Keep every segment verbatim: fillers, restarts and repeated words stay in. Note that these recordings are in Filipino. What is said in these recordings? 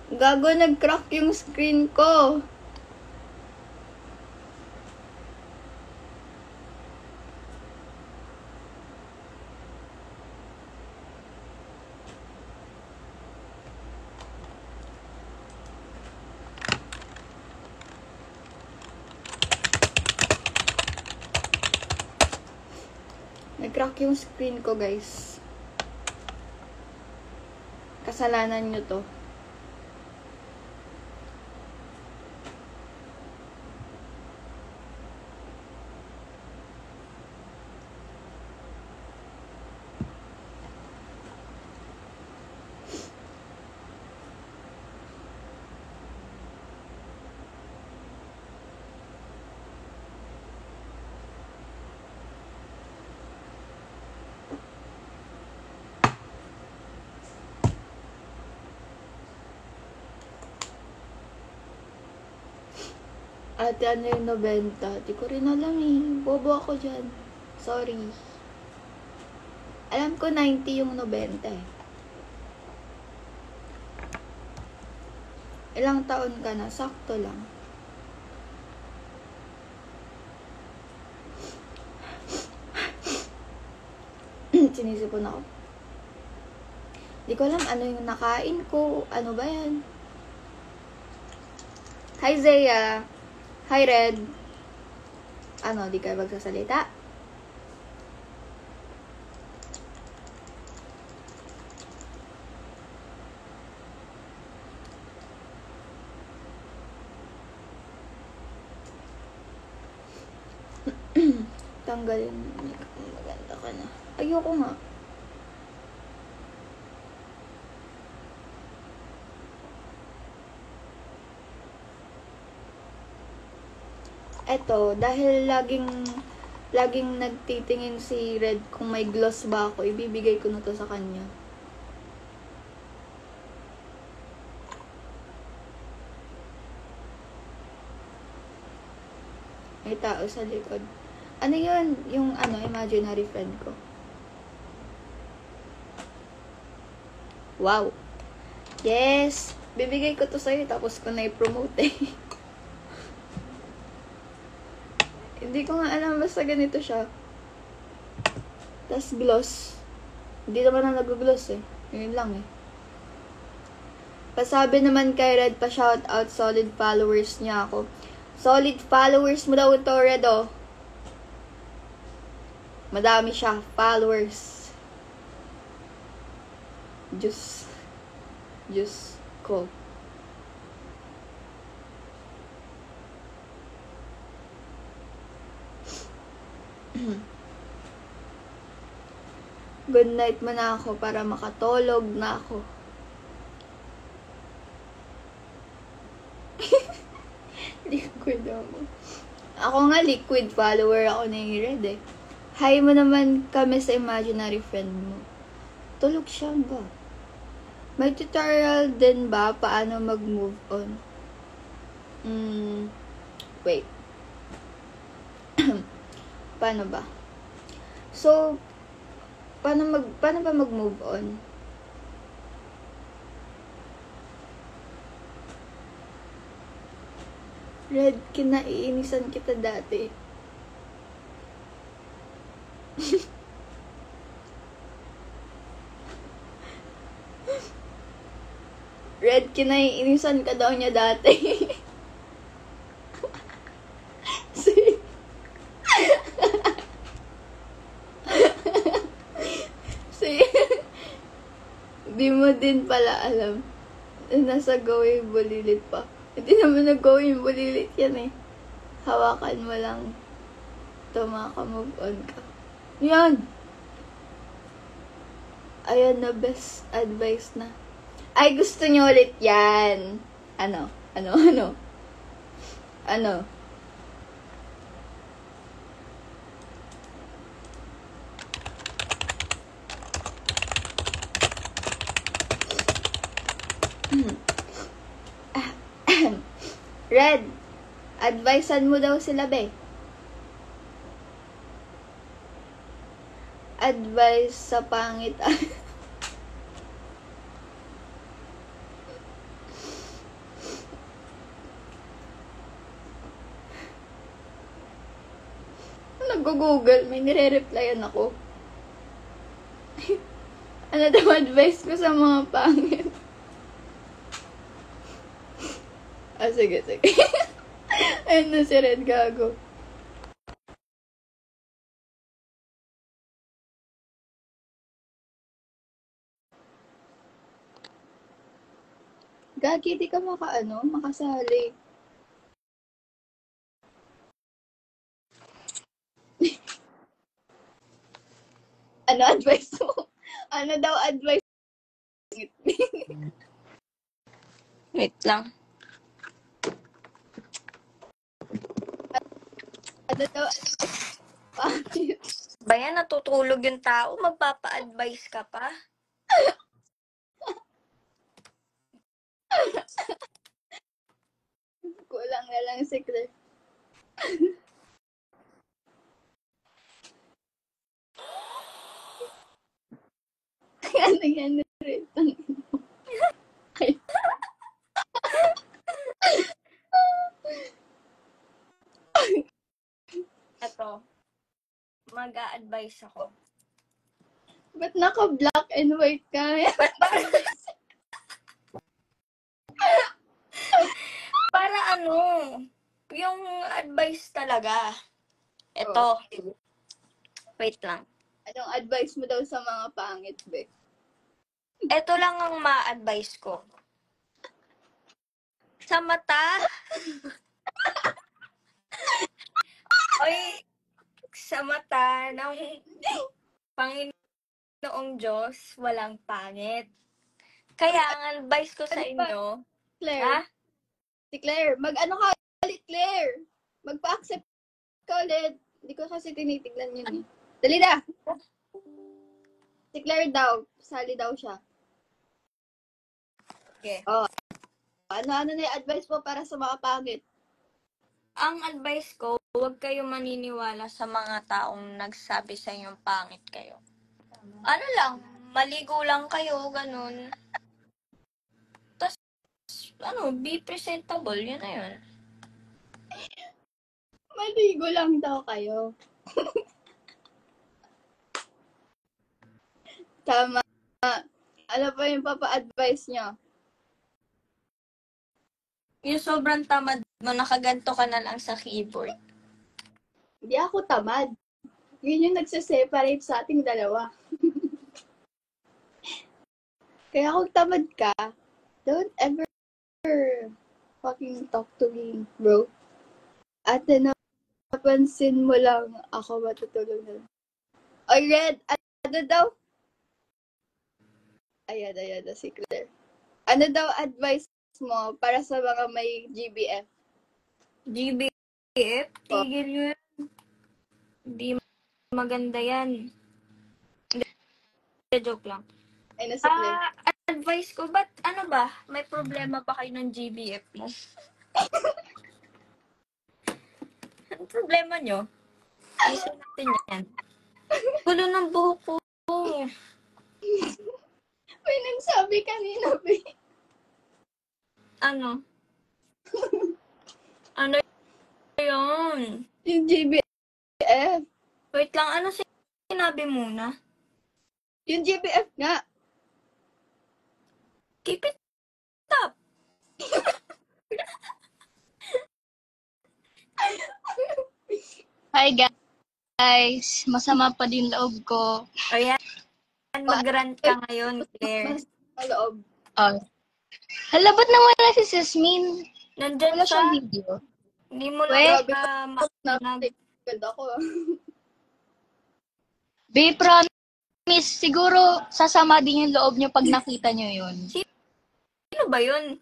Gago, nag-crack yung screen ko. Nag-crack yung screen ko, guys. Kasalanan nyo to. Ate, ano yung nobenta? Di ko rin alam eh. Bobo ako dyan. Sorry. Alam ko ninety yung nobenta eh. Ilang taon ka na? Sakto lang. Sinisipon ako. Di ko alam ano yung nakain ko. Ano ba yan? Hi, Zaya. Hi, Red. Ano, di kayo magsasalita? Tanggalin. Maganda ka na. Ayoko nga. Eto, dahil laging laging nagtitingin si Red kung may gloss ba ako, ibibigay ko na to sa kanya. May tao sa likod. Ano yun? Yung ano, imaginary friend ko. Wow! Yes! Bibigay ko to sa'yo, tapos ko na i-promote eh. Hindi ko nga alam, basta ganito siya. Tas gloss. Hindi naman na nag-gloss eh. Yun lang eh. Pasabi naman kay Red, pa shoutout, solid followers niya ako. Solid followers mo daw ito, Red, oh. Madami siya, followers. Diyos. Diyos ko. Good night mo na ako para makatulog na ako. Liquid ako. Ako nga liquid follower ako ni Red eh. Hi mo naman kami sa imaginary friend mo. Tulog siya ba? May tutorial din ba paano mag-move on? Hmm, wait. Paano ba? So, paano mag paano ba mag-move on? Red, kinaiinisan kita dati. Red, kinaiinisan ka daw niya dati. Si Si di mo din pala alam. Nasa gawin bulilit pa. Hindi naman nag-gawin bulilit yan eh. Hawakan mo lang. Tama ka, move on ka. Yan! Ayan na, best advice na. Ay, gusto nyo ulit yan. Ano? Ano? Ano? Ano? Red, advisean mo daw sila, be. Advice sa pangit. nag-google, may nire-replyan ako. Ano daw advice ko sa mga pangit? Ah, sige, sige. Ayun na si Red Gago. Gagi, di ka maka, ano, makasali. Ano advice mo? Ano daw advice? Wait lang. Ano daw pangit? Bayan, natutulog yung tao, magpapa-advise ka pa. Kulang na lang si Claire. Ano yan rin? Okay. Ito, mag-a-advise ako. Ba't naka-black and white ka? Para ano, yung advice talaga. Ito. Wait lang. Anong advice mo daw sa mga pangit, Be? Ito lang ang ma-advise ko. Sa mata. Oy, sa mata ng Panginoong Diyos, walang pangit. Kaya ang advice ko sa inyo, Claire, ha? si Claire, mag-ano ka ulit, Claire? Magpa-accept ka ulit. Hindi ko kasi tinitignan yun eh. Dali na! Si Claire daw, sali daw siya. Okay. Oh. Ano-ano na yung advice mo para sa mga pangit? Ang advice ko, huwag kayo maniniwala sa mga taong nagsabi sa inyong pangit kayo. Ano lang, maligo lang kayo, ganun. Tapos, ano, be presentable, yun na yun. Maligo lang daw kayo. Tama. Ano pa yung papa-advise nyo? Yung sobrang tamad mo, nakaganto ka na lang sa keyboard. Hindi ako tamad. Yun yung nagsaseparate sa ating dalawa. Kaya kung tamad ka, don't ever fucking talk to me, bro. At napansin mo lang ako matutulog na lang. Oy, Red, ano daw? Ayan, ayan na si Claire. Ano daw advice mo para sa mga may G B F? G B F? Tigil nyo yan. Hindi maganda yan. Hindi, joke lang. Ay, na si Claire. Ah, advice ko, ba't ano ba? May problema ba kayo ng G B F mo? Ang problema nyo? Isa natin yan. Gulo ng buhok ko. May nagsabi kanina, be. Ano? Ano yun? Yung G B F. Wait lang, ano sinabi muna? Yung G B F nga. Keep it up. Hi guys, masama pa din loob ko. Ayan, mag-rant ka ngayon, Claire. Mas maloob. Oh. Hala, ba't nawala si Jasmine? Nandyan Wala siya. siyang video. Hindi mo Wait. lang uh, makinag. Ganda ko. Be, promise, siguro sasama din yung loob niyo pag nakita niyo yun. Sino ba yun?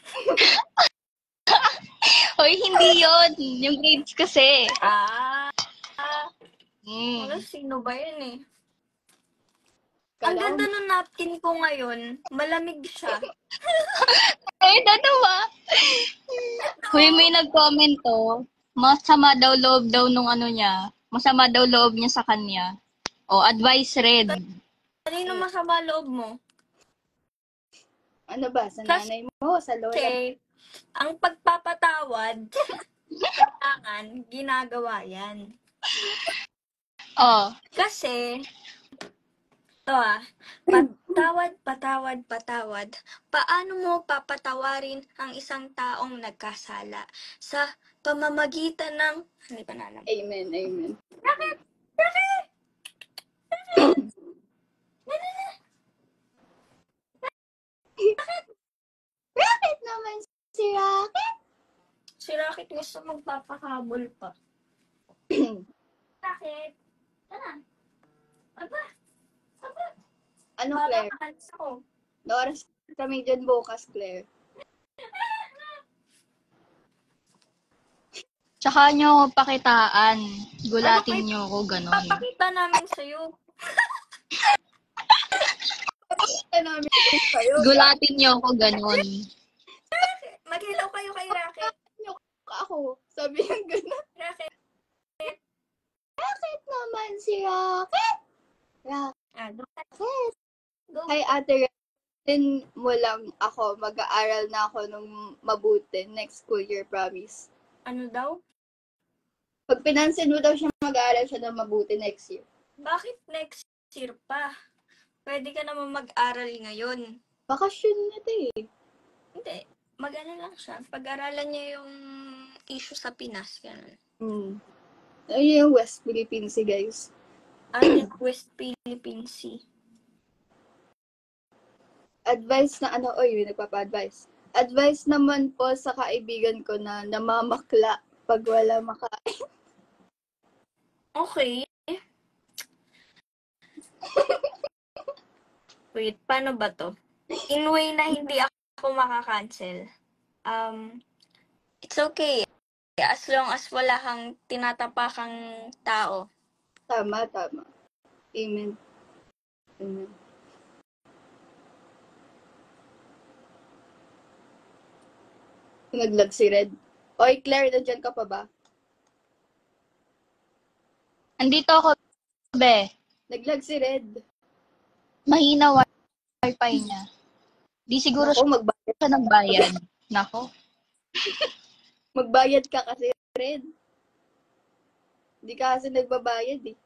Hoy, hindi yun. Yung grades kasi. Ah, ah Mm. ano, sino ba yun eh? Ang ganda ng napkin ko ngayon. Malamig siya. Ay, dadawa. Hoy, may nag-comment to. Masama daw loob daw nung ano niya. Masama daw loob niya sa kanya. O, advice Red. Kanino masama loob mo? Ano ba? Sa Kas- nanay mo? Sa lola? Kasi, ang pagpapatawad, kailangan, ginagawa yan. Oh, Kasi, to ah, patawad, patawad, patawad. Paano mo papatawarin ang isang taong nagkasala? Sa pamamagitan ng... Hindi pa na alam. Amen, amen. Bakit? Bakit? Bakit naman si Rocket? Si Rocket gusto magpapakabol pa. Bakit? Tara. Aba. Aba. Ano, Claire? Babakalis ako. Naoras kami dyan bukas, Claire. tsaka nyo ako pakitaan. Gulatin Ano, nyo ako, ganon. Papakita namin sa'yo. Pakita namin kayo. Gulatin nyo ako, ganon. Mag-hello kayo kay Rocket. Ako, sabi niya gano'n. Rocket. Bakit naman si Rocket? Rocket. Ah, go. Go. Hi, Ate Ren. mo lang ako. Mag-aaral na ako nung mabuti. Next school year, promise. Ano daw? Pag pinansin mo daw siya, mag-aaral siya ng mabuti next year. Bakit next year pa? Pwede ka naman mag-aral ngayon. Bakasyon na ito eh. Hindi. Mag-ano lang siya. Pag-aralan niya yung issue sa Pinas. Ganun. Hmm. Ayun yung West Philippine Sea, guys. Ano yung West Philippine Sea? Advice na ano, oy, may nagpapa-advise. Advice naman po sa kaibigan ko na namamakla pag wala makain. Okay. Wait, paano ba to? In way na hindi ako makakancel. Um, it's okay. As long as wala kang tinatapakang tao. Tama, tama. Amen. Amen. Naglag si Red. Oy, Claire, nandiyan ka pa ba? Andito ako, be. Naglag si Red. Mahina wifi niya. Di siguro Ako, magbayad. siya nagbayad. Nako. Magbayad ka kasi, Red. Hindi ka kasi nagbabayad eh.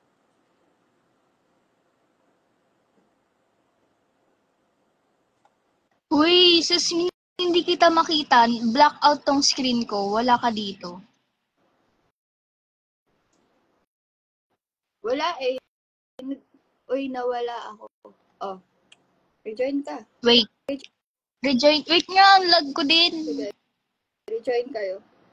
Uy, sis, hindi kita makita. Blackout tong screen ko. Wala ka dito. Wala eh. Uy, nawala ako. Oh. Rejoin ka. Wait. Rejoin. Wait nga, ang lag ko din. Sige. Rejoin kayo.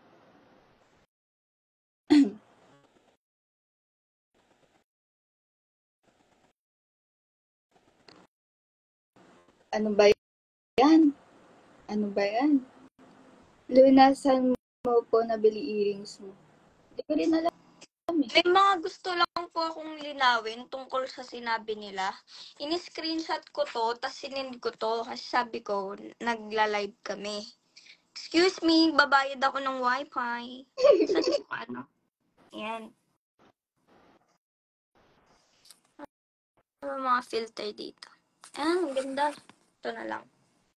Ano ba yan? Ano ba yan? Lunasan mo po nabili earrings mo. Hindi ko rin alam eh. May mga gusto lang po akong linawin tungkol sa sinabi nila. Ini-screenshot ko to, tapos sinend ko to kasi sabi ko, nagla-live kami. Excuse me, babayad ako ng wifi. Sa ano? Yan. Ano mga filter dito? Ayan, ang ganda. Ito na lang.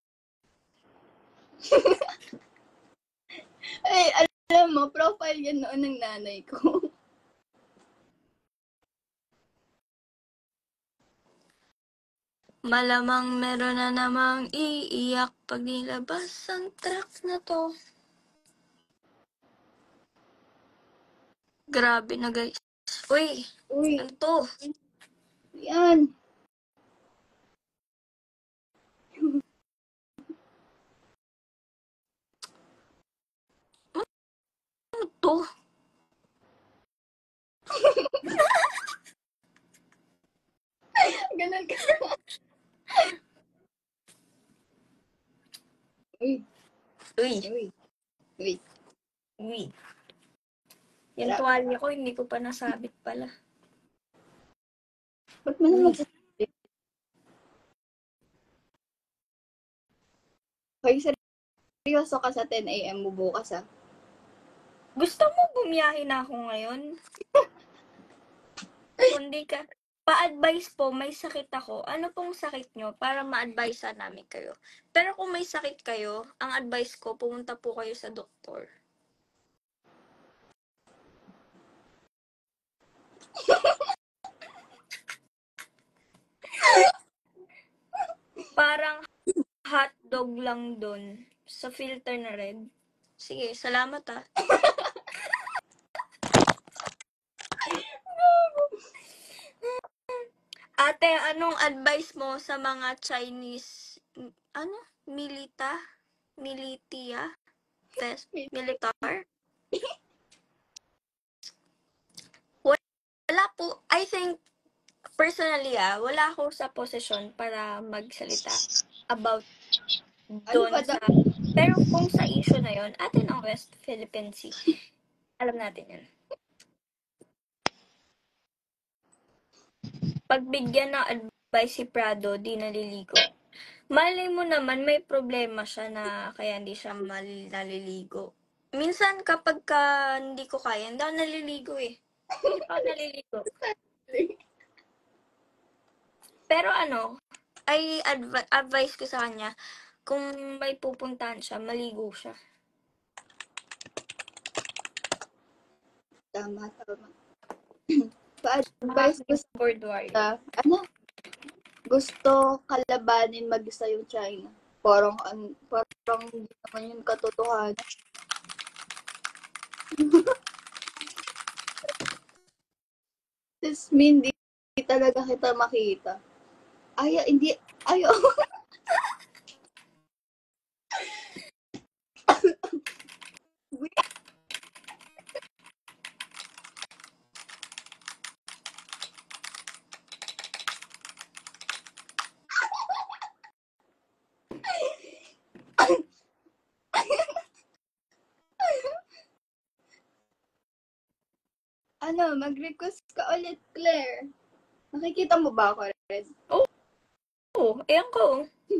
Ay, alam mo, profile yan noon ng nanay ko. Malamang meron na namang iiyak pag nilabas ang tracks na to. Grabe na guys. Uy, Uy, ano to? yan. Ano to? Ganun ka. Uy, Uy, uy, uy. uy. Yung tuwalya ko, hindi ko pa nasabit pala. Ba't mo naman magsasabi? Hoy, seryoso ka sa ten a.m. mo bukas ah. Gusto mo bumiyahe na ako ngayon? Kundi ka. Pa-advise po, may sakit ako. Ano pong sakit nyo para ma-advise namin kayo? Pero kung may sakit kayo, ang advice ko, pumunta po kayo sa doktor. Parang hotdog lang dun sa filter na red. Sige, salamat ah. Ate, anong advice mo sa mga Chinese, ano? Milita? Militia? Test? Militar? Wala po. I think, personally ah, wala ako sa posisyon para magsalita about Ano doon ba sa... da- Pero kung sa issue na yon, atin ang West Philippine Sea. Alam natin yan. Pagbigyan ng advice si Prado, di naliligo. Malay mo naman may problema siya na kaya hindi siya mal- naliligo. Minsan kapag ka hindi ko kaya, hindi ako naliligo eh. Hindi pa ako naliligo. Pero ano, ay adv- advice ko sa kanya, kung may pupuntahan siya, maligo siya. Tama, tama. Pa-advise ko sa Board warrior. Ah, ano? Gusto kalabanin mag-isa yung China. Parang, an, parang hindi naman yun katotohanan. Tapos, hindi talaga kita makita. Ay, hindi, ayo. Ano, mag-request ka ulit, Claire. Nakikita mo ba ako, Red? Oo, oh, ayan ko.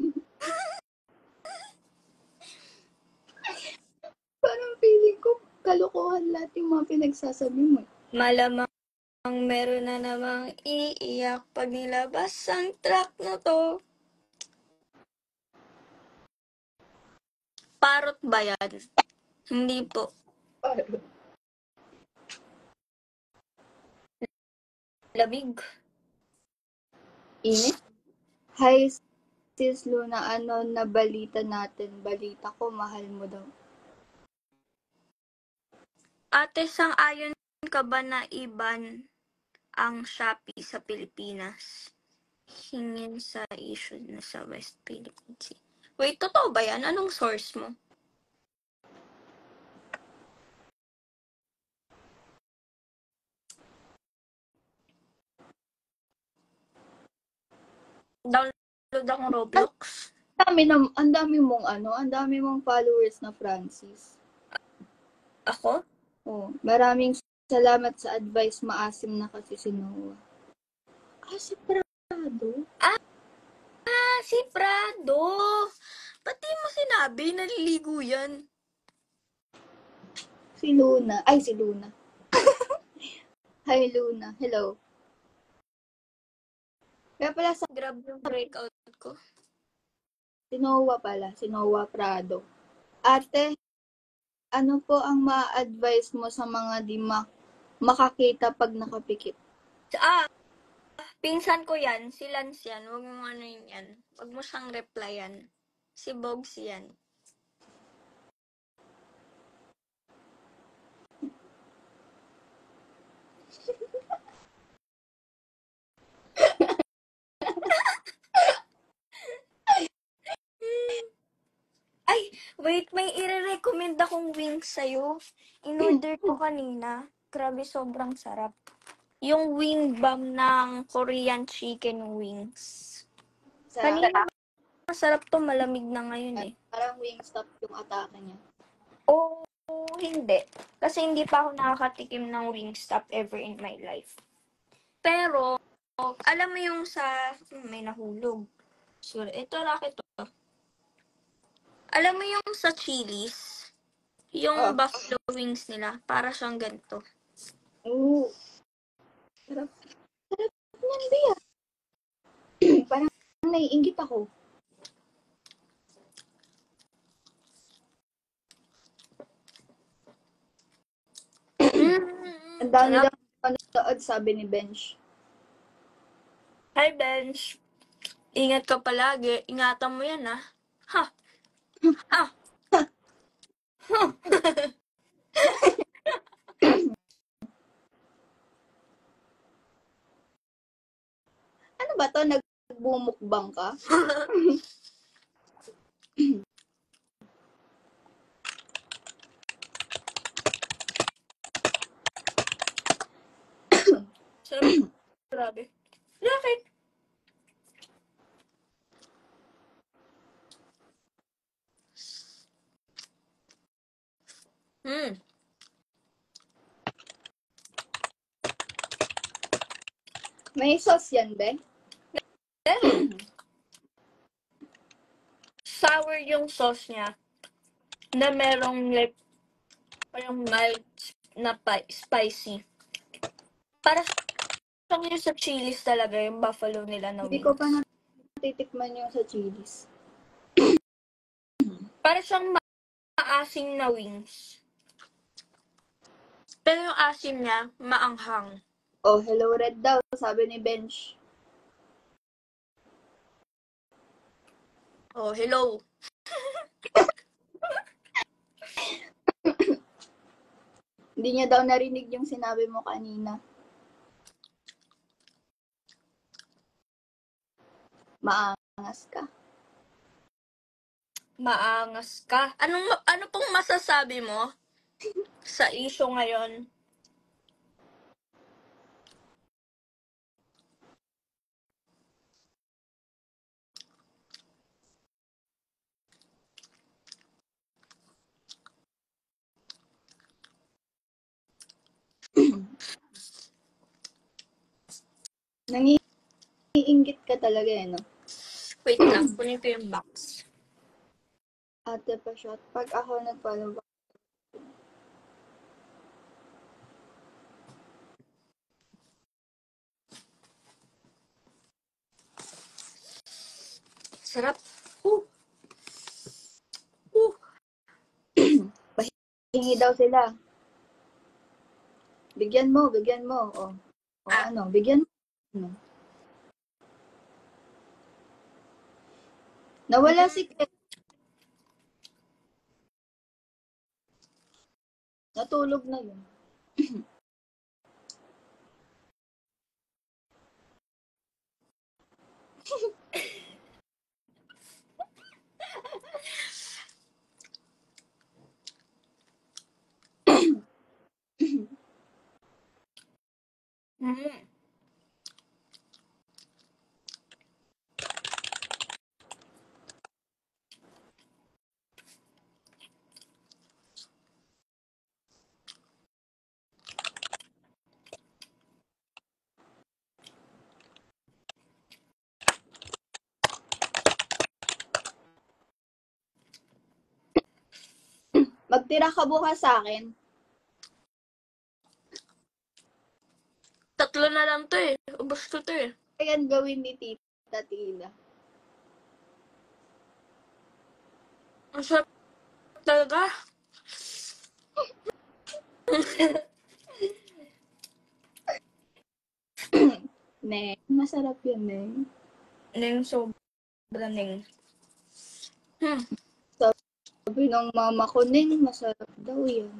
Parang feeling ko, kalokohan lahat yung mga pinagsasabi mo. Malamang meron na namang iiyak pag nilabas ang track na to. Parot ba yan? Hindi po. Labig. Init? Hi, sis Luna, ano na balita natin? Balita ko, mahal mo daw. Ate, sang-ayon ka ba na iban ang Shopee sa Pilipinas? Hingin sa issue na sa West Philippine Sea. Wait, totoo ba yan? Anong source mo? Download akong Roblox. Ang dami, na, ang dami mong ano, ang dami mong followers na Francis. Ako? Oh, maraming salamat sa advice, maasim na kasi si Noah. Ah, si Prado? Ah, si Prado! Ba't di mo sinabi? Naliligo yan. Si Luna. Ay, si Luna. Hi, Luna. Hello. Kaya pala sa Grab yung breakout ko. si Noah pala, si Noah Prado. Ate, ano po ang ma-advise mo sa mga di ma- makakita pag nakapikit? Ah, pinsan ko yan. Si Lance yan. Huwag mo ano yun yan. Huwag mo siyang replyan. Si Bogs yan. Ay, wait, may i-recommend akong wings sa'yo. In-order ko kanina. Grabe, sobrang sarap. Yung wing bomb ng Korean chicken wings. Sa, Kanina, masarap to. Malamig na ngayon eh. parang Wingstop yung atake niya. Oh, hindi. Kasi hindi pa ako nakakatikim ng Wingstop ever in my life. Pero, alam mo yung sa... Hmm, may nahulog. Sure, ito, racket to. Alam mo yung sa Chili's, yung Oh. buffalo wings nila, para siyang ganito. Oo. Sarap. Sarap niyan, Bea. Parang naiingit ako. Mm, Ang dami sarap. lang panood, sabi ni Bench. Hi, Bench. Ingat ka palagi. Ingatan mo yan, ah. Ha? Ah. Ano ba to? Nagbumukbang ka? Sarap. Grabe. Bakit? Hmm. May sauce yan, be? Pero, sour yung sauce niya na merong like parang mild na pi- spicy. Para siyang yung sa chilies talaga, yung buffalo nila na Hindi ko wings. pa natitikman yung sa chilies. Para siyang ma- maasim na wings. Pero yung asim niya, maanghang. Oh, hello red daw, sabi ni Bench. Oh, hello. Hindi niya daw narinig yung sinabi mo kanina. Maangas ka. Maangas ka. Anong, ano pong masasabi mo sa issue ngayon? Nangiingit ka talaga eh, no? Wait lang, kunin ko yung box. Ate pa shot. Pag ako nag-follow back. Sarap. Uh. Uh. Hingi daw sila. Bigyan mo, bigyan mo. O, o Ah. ano, bigyan mo. Ano? Nawala Mm. si Ken. Natulog na yun. Mm. Magtira ka bukas sa akin. Tatlo na lang to eh. Ubus ko to eh. Ayan gawin ni Tita Tina. Ang sarap talaga. Neng, masarap yun, Neng. Neng sobra neng. Hmm. Sabi ng mama ko, Neng, masarap daw yan.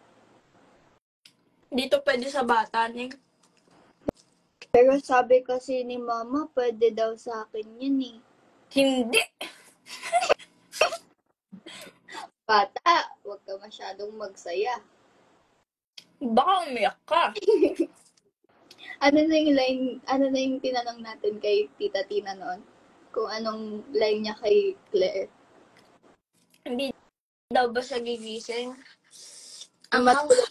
Dito pwede sa bata, neng. Pero sabi kasi ni mama, pwede daw sa akin yun eh. Hindi. Bata, huwag ka masyadong magsaya. Baka umiyak ka. Ano na yung line, ano na yung tinanong natin kay Tita Tina noon? Kung anong line niya kay Claire. Hindi daw ba siya gigising? Ang Matulog.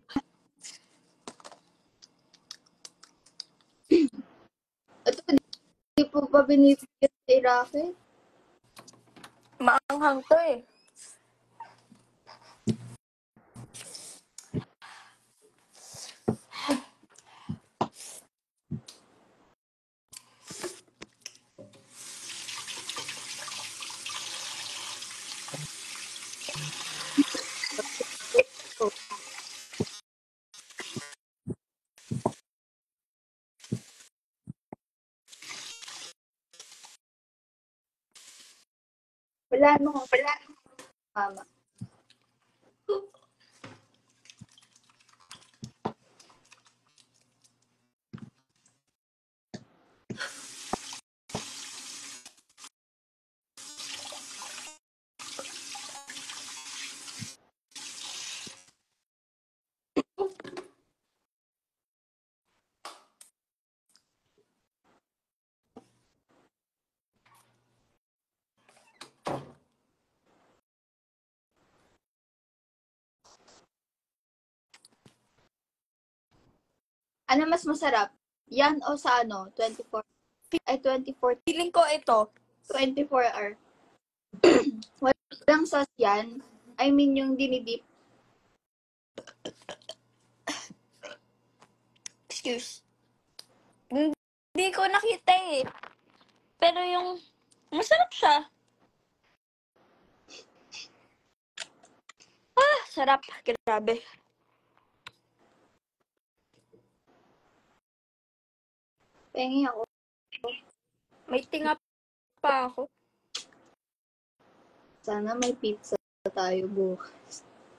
Ito, hindi po ba binibigyan kay Raquel? maanghang to eh. Wala mo ko. Mama. Ano mas masarap? Yan o sa ano? twenty-four? Ay, twenty-four. Feeling ko ito. twenty-four hour. Walang sauce yan. I mean, yung dinidip. Excuse. Hindi ko nakita eh. Pero yung, masarap siya. Ah, sarap. Grabe. Pengi ako. May tinga pa ako. Sana may pizza tayo bukas.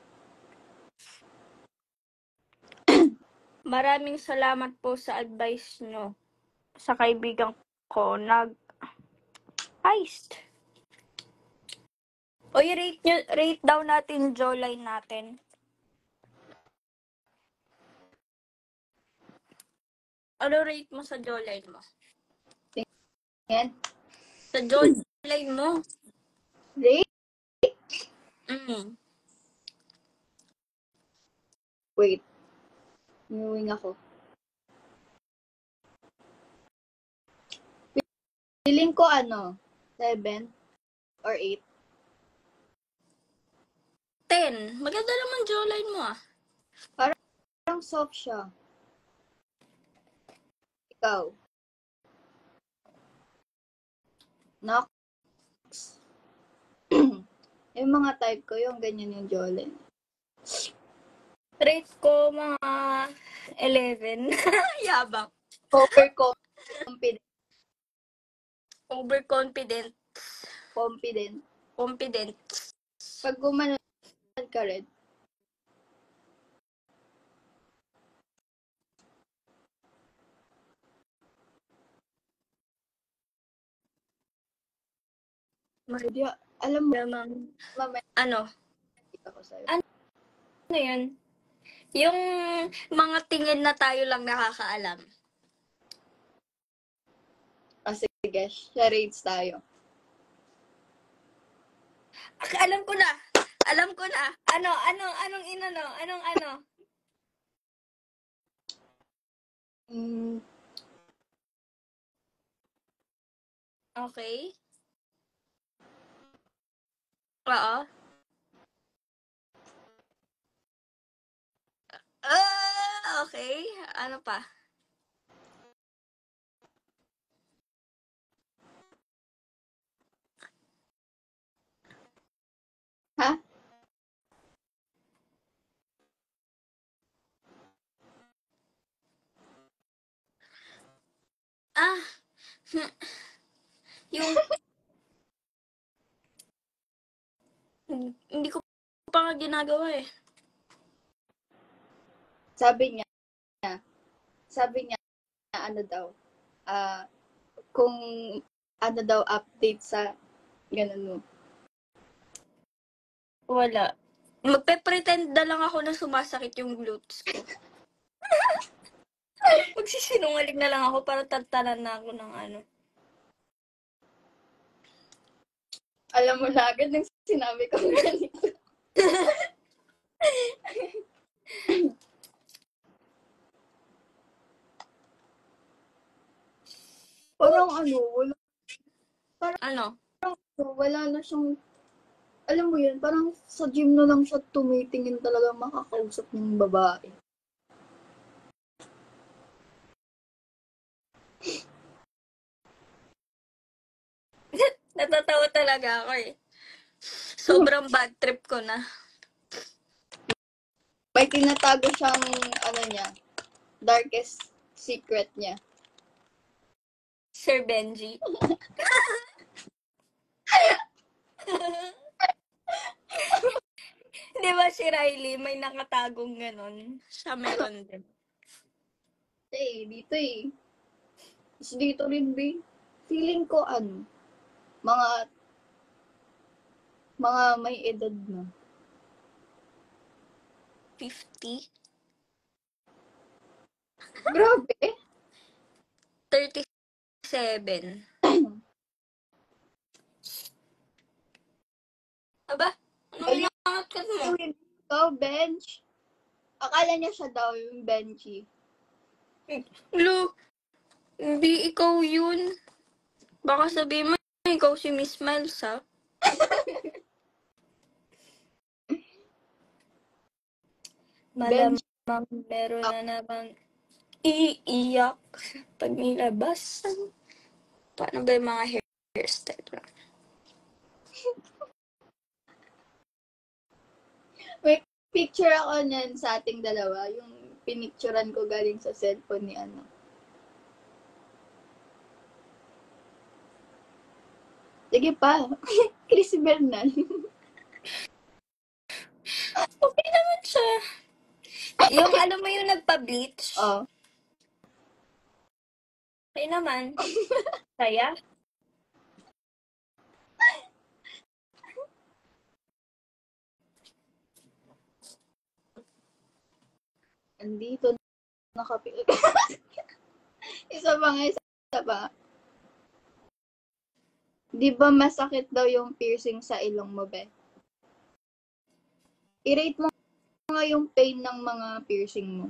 Maraming salamat po sa advice nyo sa kaibigan ko nag heist. O i-rate nyo, rate daw natin jawline natin. Ano rate mo sa jawline mo? Yan. Sa jawline mo? Rate? Mm. Wait. Moving ako. Feeling ko ano? seven or eight. ten. Maganda naman jawline mo ah. Parang soft siya. Ikaw. Nox. Yung mga type ko, yung ganyan yung jawline. Rate ko mga eleven. Yabang. Overconfident. Overconfident. Confident. Confident. Pag gumanon ka rin, Hindi, alam mo, Yabang. mamaya Ano? ako sa'yo. Ano yun? Yung mga tingin na tayo lang nakakaalam. Ah, sige, charades tayo. Ak- alam ko na. Alam ko na. Ano, ano, anong inano? Anong ano? Mm, Okay. Oo. Ah, okay. Ano pa? ha? Ah, yung hindi ko pa nga ginagawa eh. Sabi niya, sabi niya, ano daw, ah, kung ano daw update sa ganun mo. Wala. Magpe-pretend na lang ako na sumasakit yung glutes ko. Magsisinungaling na lang ako para tantanan na ako ng ano. Alam mo na agad nang sinabi ko ganito. Parang ano, wala, Ano? wala na siyang, alam mo yun, parang sa gym na lang siya tumitingin talaga makakausap ng babae. Natatawa talaga ako eh. Sobrang bad trip ko na. May tinatago siyang, ano niya, darkest secret niya. Sir Benji. Di ba si Riley may nakatagong ganon? Siya meron din. Eh, dito eh. Is dito rin, be. Feeling ko, ano, mga, mga may edad na. fifty? Grabe. thirty-seven. Aba, ano Ayun, inaangat mo? ito, bench. Akala niya siya daw yung benchy. Lo, hindi ikaw yun. Baka sabihin mo, ikaw si Miss Miles, ha? Bench. Malamang meron na naman iiyak pag nilabasan. Paano ba yung mga hair hairstyle lang? May picture ako niyan sa ating dalawa. Yung pinicturan ko galing sa cellphone ni ano. Sige pa. Chris Bernal. Okay naman siya. Yung alam mo yung nagpa-bleach? Oh. Okay naman. Saya? Andito nakapi... isa pa nga, isa pa. Di ba masakit daw yung piercing sa ilong mo, be? I-rate mo nga yung pain ng mga piercing mo.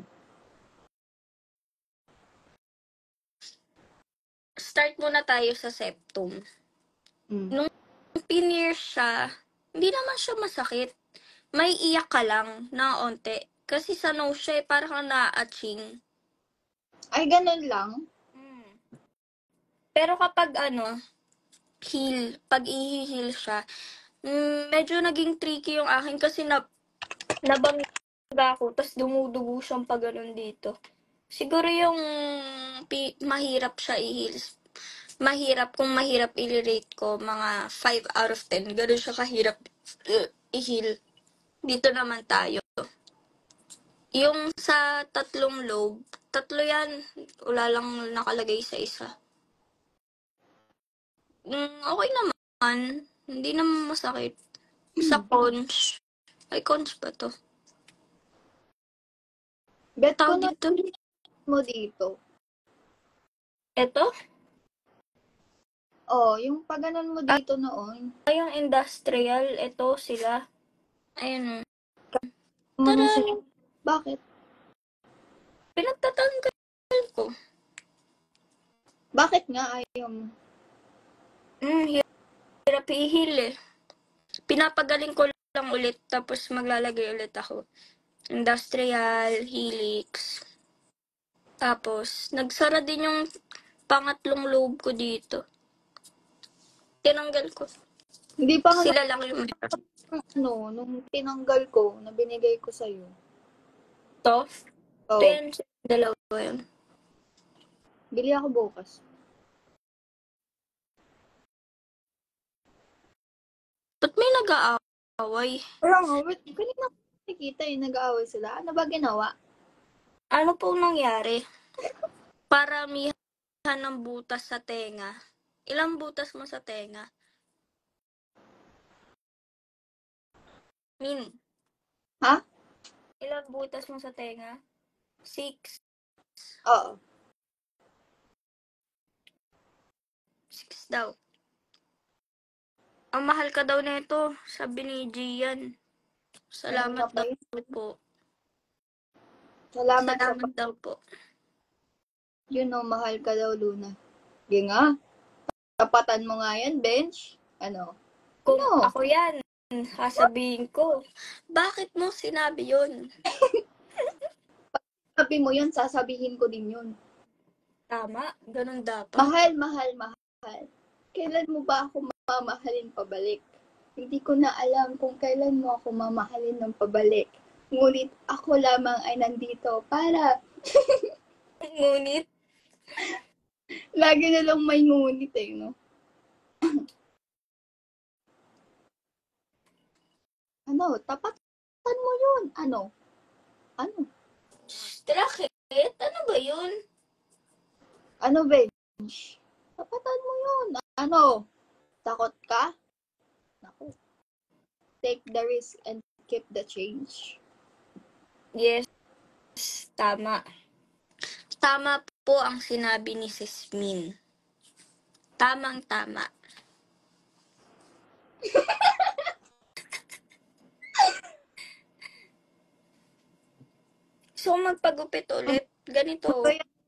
Start muna tayo sa septum. Mm. Nung pineer siya, hindi naman siya masakit. May iyak ka lang na onte. Kasi sa nose siya, eh, parang kang na-atching. Ay, ganun lang? Mm. Pero kapag ano, heal, pag i-heal siya, mm, medyo naging tricky yung akin kasi na, nabangga ako, tapos dumudugo siyang pag ganun dito. Siguro yung pi- mahirap siya i-heal. Mahirap, kung mahirap i-rate ko, mga five out of ten. Ganun siya kahirap uh, i-heal. Dito naman tayo. Yung sa tatlong lobe, tatlo yan, wala lang nakalagay sa isa. Mm, okay naman. Hindi naman masakit. Sa conch. Ay, conch ba to? Bet ko Tawag na dito. mo dito. Ito? Oh, yung pag ganun mo dito noon. Ay, yung industrial. Ito sila. Ayun. Mo na Tada! siya. Bakit? Pinagtatanggal ko. Bakit nga ayaw mo? Hmm, hirap i-heal eh. Pinapagaling ko lang ulit, tapos maglalagay ulit ako. Industrial, helix. Tapos, nagsara din yung pangatlong lobe ko dito. Tinanggal ko. Hindi pa nga Sila lang yung meron. ano, nung tinanggal ko, na binigay ko sa'yo. To? Oh, Ito yan, dalawa yun. bili ako bukas. Ba't may nag-aaway? Pero nga, wait, kanina ko nakikita eh, nag-aaway sila. Ano ba ginawa? Ano pong nangyari? Paramihan ng butas sa tenga. Ilang butas mo sa tenga? Min, Ha? ilang butas mo sa tenga? Six. Oo. Six daw. Ang mahal ka daw nito, sabi ni Gian. Salamat Kanina pa daw yun. po. Salamat, sa Salamat daw po. yun know, mahal ka daw, Luna. Sige nga. Tapatan mo nga yan, bench. Ano? Kung Ano? ako yan, sasabihin ko, bakit mo sinabi yun? Sabi mo yun, sasabihin ko din yun. Tama, ganun dapat. Mahal, mahal, mahal. Kailan mo ba ako mamahalin pabalik? Hindi ko na alam kung kailan mo ako mamahalin ng pabalik. Ngunit ako lamang ay nandito para Ngunit, lagi na lang may ngunit eh, no? ano, tapatan mo yun. Ano? Ano? Strakit? Ano ba yun? Ano, bench? Tapatan mo yun. Ano? Takot ka? Naku. Take the risk and keep the change. Yes, tama. Tama po ang sinabi ni Sis Min. Tamang-tama. So, magpagupit ulit. Ganito.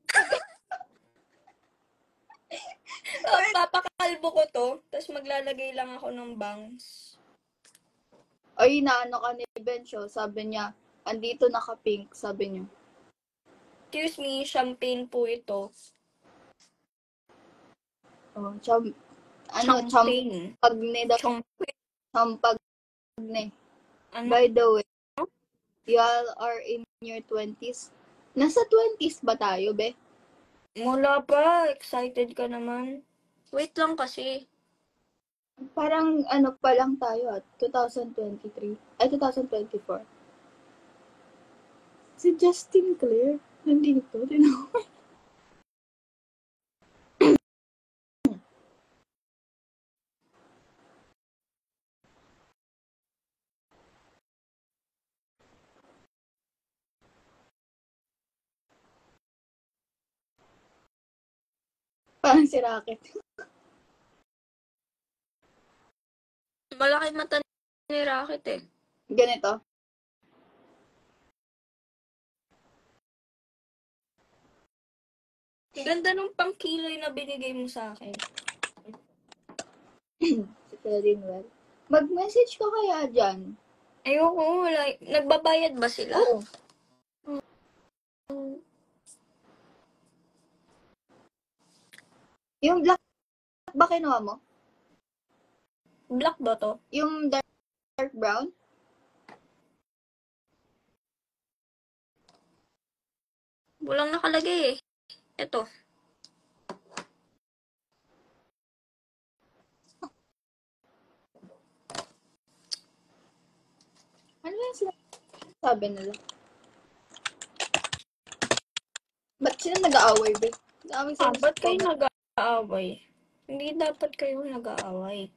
Oh, papakalbo ko to, tapos maglalagay lang ako ng bangs. Ay, naano ka ni Bencho. Sabi niya, andito naka-pink, sabi niya. Excuse me, champagne po ito. Oh, cham, ano, Champagne. champagne daw. Champagne. Champagne. Ano? By the way, you all are in your twenties. Nasa twenties ba tayo, be? Wala pa. Excited ka naman. Wait lang kasi. Parang ano pa lang tayo at twenty twenty-three. Ay, twenty twenty-four. Si Justin Claire. Nandito. Tinawag. Parang si Rocket. Malaki mata ni Rocket eh. Ganito. Ganda nung pangkiloy na binigay mo sa akin. Si Claudine Well. Mag-message ka kaya dyan. Ayoko, wala. Nagbabayad ba sila? Oo. Yung black ba kinuha mo? Black ba to? Yung dark, dark brown? Walang nakalagay eh. Ito. Ano yung sinasabi nila? Ba't sila nag-aaway, be? Dami Ah, sila ba't kayo nag-aaway? Hindi dapat kayo nag-aaway.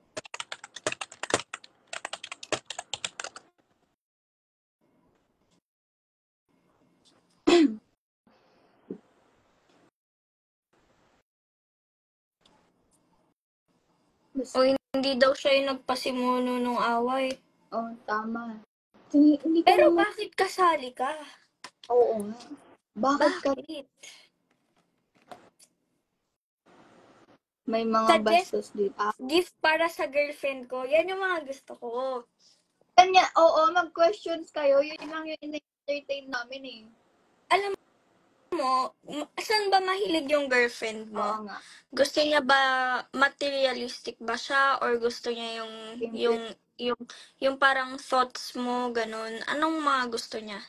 O hindi daw siya yung nagpasimuno nung away. Oo, oh, tama. Hindi, hindi ka Pero naman... bakit kasali ka? Oo nga. Bakit, ka... Bakit? May mga Suggest bastos dito. Ah, gift para sa girlfriend ko. Yan yung mga gusto ko. kanya, oo, mag-questions kayo. Yun lang yung in-entertain namin eh. Alam mo, ma- saan ba mahilig yung girlfriend mo? Oo nga. Gusto niya ba materialistic ba siya or gusto niya yung Simple. yung yung yung parang thoughts mo ganun? Anong mga gusto niya?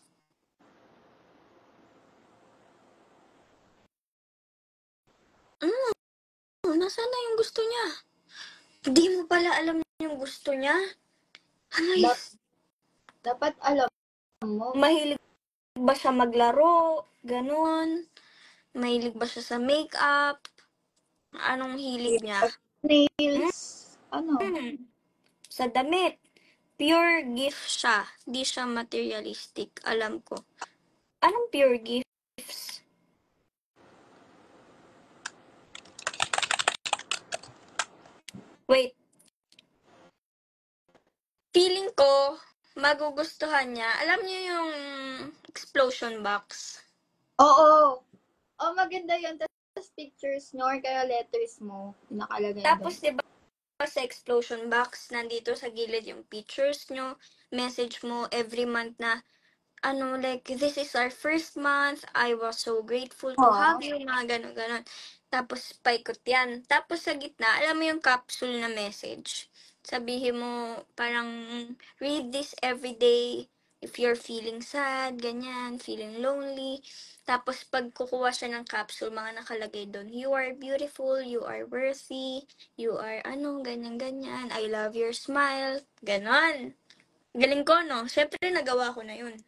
Ano? Nasaan na yung gusto niya? Hindi mo pala alam yung gusto niya? Ay, Dap- dapat alam mo. mahilig ba siya maglaro? Ganun? Mahilig ba siya sa makeup? Anong hilig niya? Nails. Ano? Hmm. Sa damit. Pure gift siya. Di siya materialistic. Alam ko. Anong pure gifts? Wait. Feeling ko, magugustuhan niya. Alam niyo yung explosion box? Oo. Oh, maganda yun. Tapos pictures nyo or kaya letters mo. Nakalagay Tapos, doon. di ba sa explosion box, nandito sa gilid yung pictures nyo, message mo every month na, ano, like, this is our first month, I was so grateful to Aww. have you, mga ganon-ganon. Tapos, paikot yan. Tapos, sa gitna, alam mo yung capsule na message. Sabihin mo, parang, read this every day, if you're feeling sad, ganyan, feeling lonely. Tapos, pag kukuha siya ng capsule, mga nakalagay doon, you are beautiful, you are worthy, you are, ano, ganyan-ganyan, I love your smile, ganon. Galing ko, no? Siyempre, nagawa ko na yun.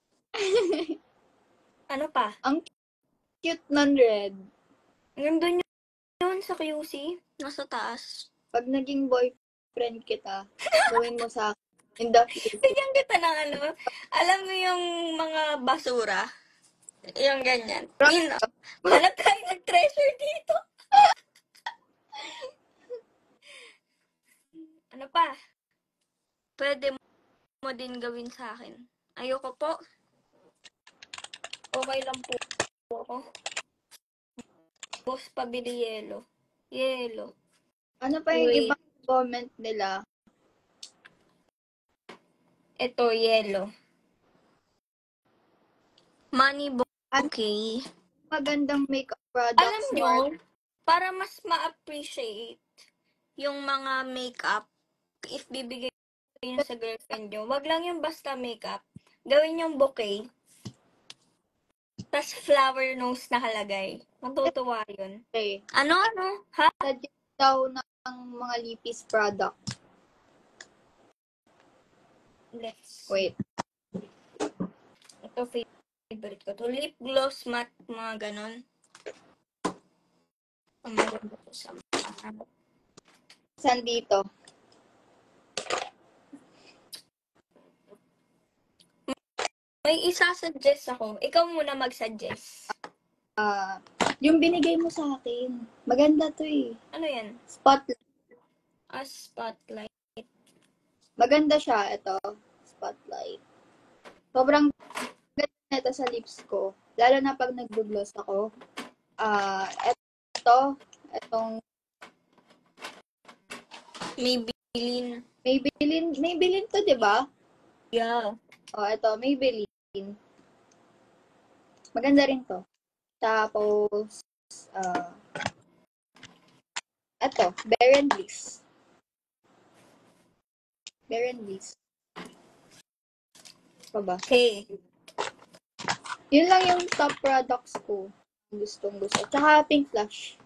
Ano pa? Ang cute ng red. Nandun yun sa Q C. Nasa taas. Pag naging boyfriend kita, gawin mo sa akin in the future. Bigyan kita ng ano, alam mo yung mga basura? Yung ganyan. Yun, no? Hanap tayo ng treasure dito. Ano pa? Pwede mo din gawin sa akin. Ayoko po. Okay lang po ako. Boss, pabili yelo. Yelo. Ano pa yung Uy. ibang comment nila? Ito, yelo. Money bouquet. Magandang makeup products. Alam nyo, para mas ma-appreciate yung mga makeup, if bibigay nyo sa girlfriend nyo, wag lang yung basta makeup. Gawin yung bouquet. Tas flower nose nakalagay. Matutuwa yun. Okay. Ano, ano? Ha? Suggest daw ng mga lipis product. Let's. Wait. Ito favorite ko. To lip gloss matte, mga ganon. Ang maganda ko sa mga. Saan dito? May isa-suggest ako. Ikaw muna mag-suggest. Ah, yung binigay mo sa akin. Maganda to eh. Ano yan? Spotlight. A spotlight. Maganda siya. Ito. Spotlight. Sobrang ganda nito sa lips ko. Lalo na pag nag-gloss ako. Ah, ito. Itong Maybelline. Maybelline. Maybelline to, di ba? Yeah. Oh, ito. Maybelline. Maganda rin to. Tapos, ah, ito. Bare and Bliss. Bare and Bliss. Pa ba? Okay. Yun lang yung top products ko. Gustong gusto. Tsaka Pink Flash.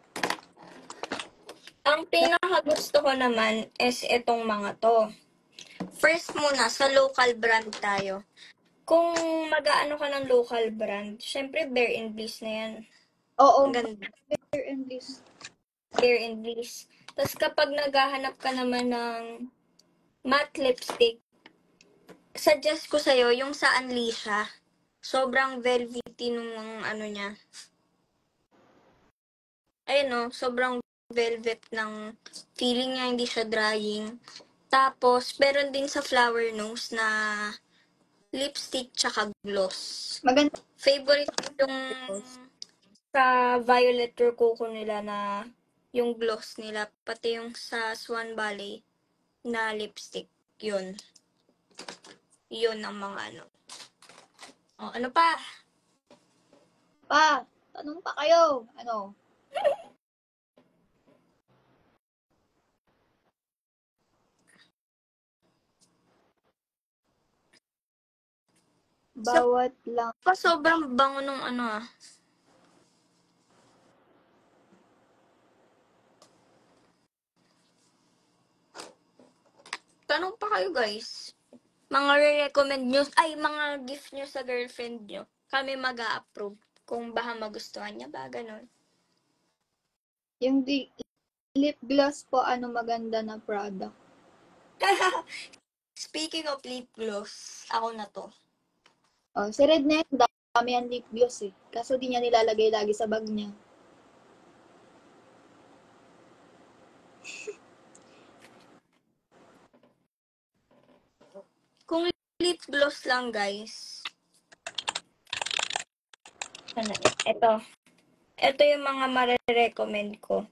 Ang pinakagusto ko naman is itong mga to. First muna, sa local brand tayo. Kung mag-aano ka ng local brand, syempre Bare and Bliss na yan. Oo. Ang ganda. Bare and Bliss. Bare and Bliss. Tapos kapag naghahanap ka naman ng matte lipstick, suggest ko sa'yo yung sa Unleasha. Sobrang velvety nung ano niya. Ayun no, sobrang velvet ng feeling niya, hindi siya drying. Tapos, meron din sa flower nose na lipstick tsaka gloss. Maganda. Favorite ko yung sa Violet Rococo nila na yung gloss nila, pati yung sa Swan Valley na lipstick. Yun. Yun ang mga ano. O, ano pa? Pa, tanong pa kayo. Ano? Bawat lang. Pa, sobrang bango nung ano ah. Tanong pa kayo guys. Mga re-recommend nyo, ay mga gift nyo sa girlfriend nyo. Kami mag-a-approve kung baka magustuhan niya ba, ganun. Yung di, lip gloss po, ano maganda na product? Speaking of lip gloss, ako na to. Oh, si Red na yun, dami yan lip gloss eh. Kaso di niya nilalagay lagi sa bag niya. Kung lip gloss lang guys, ano, ito. Ito yung mga mare-recommend ko.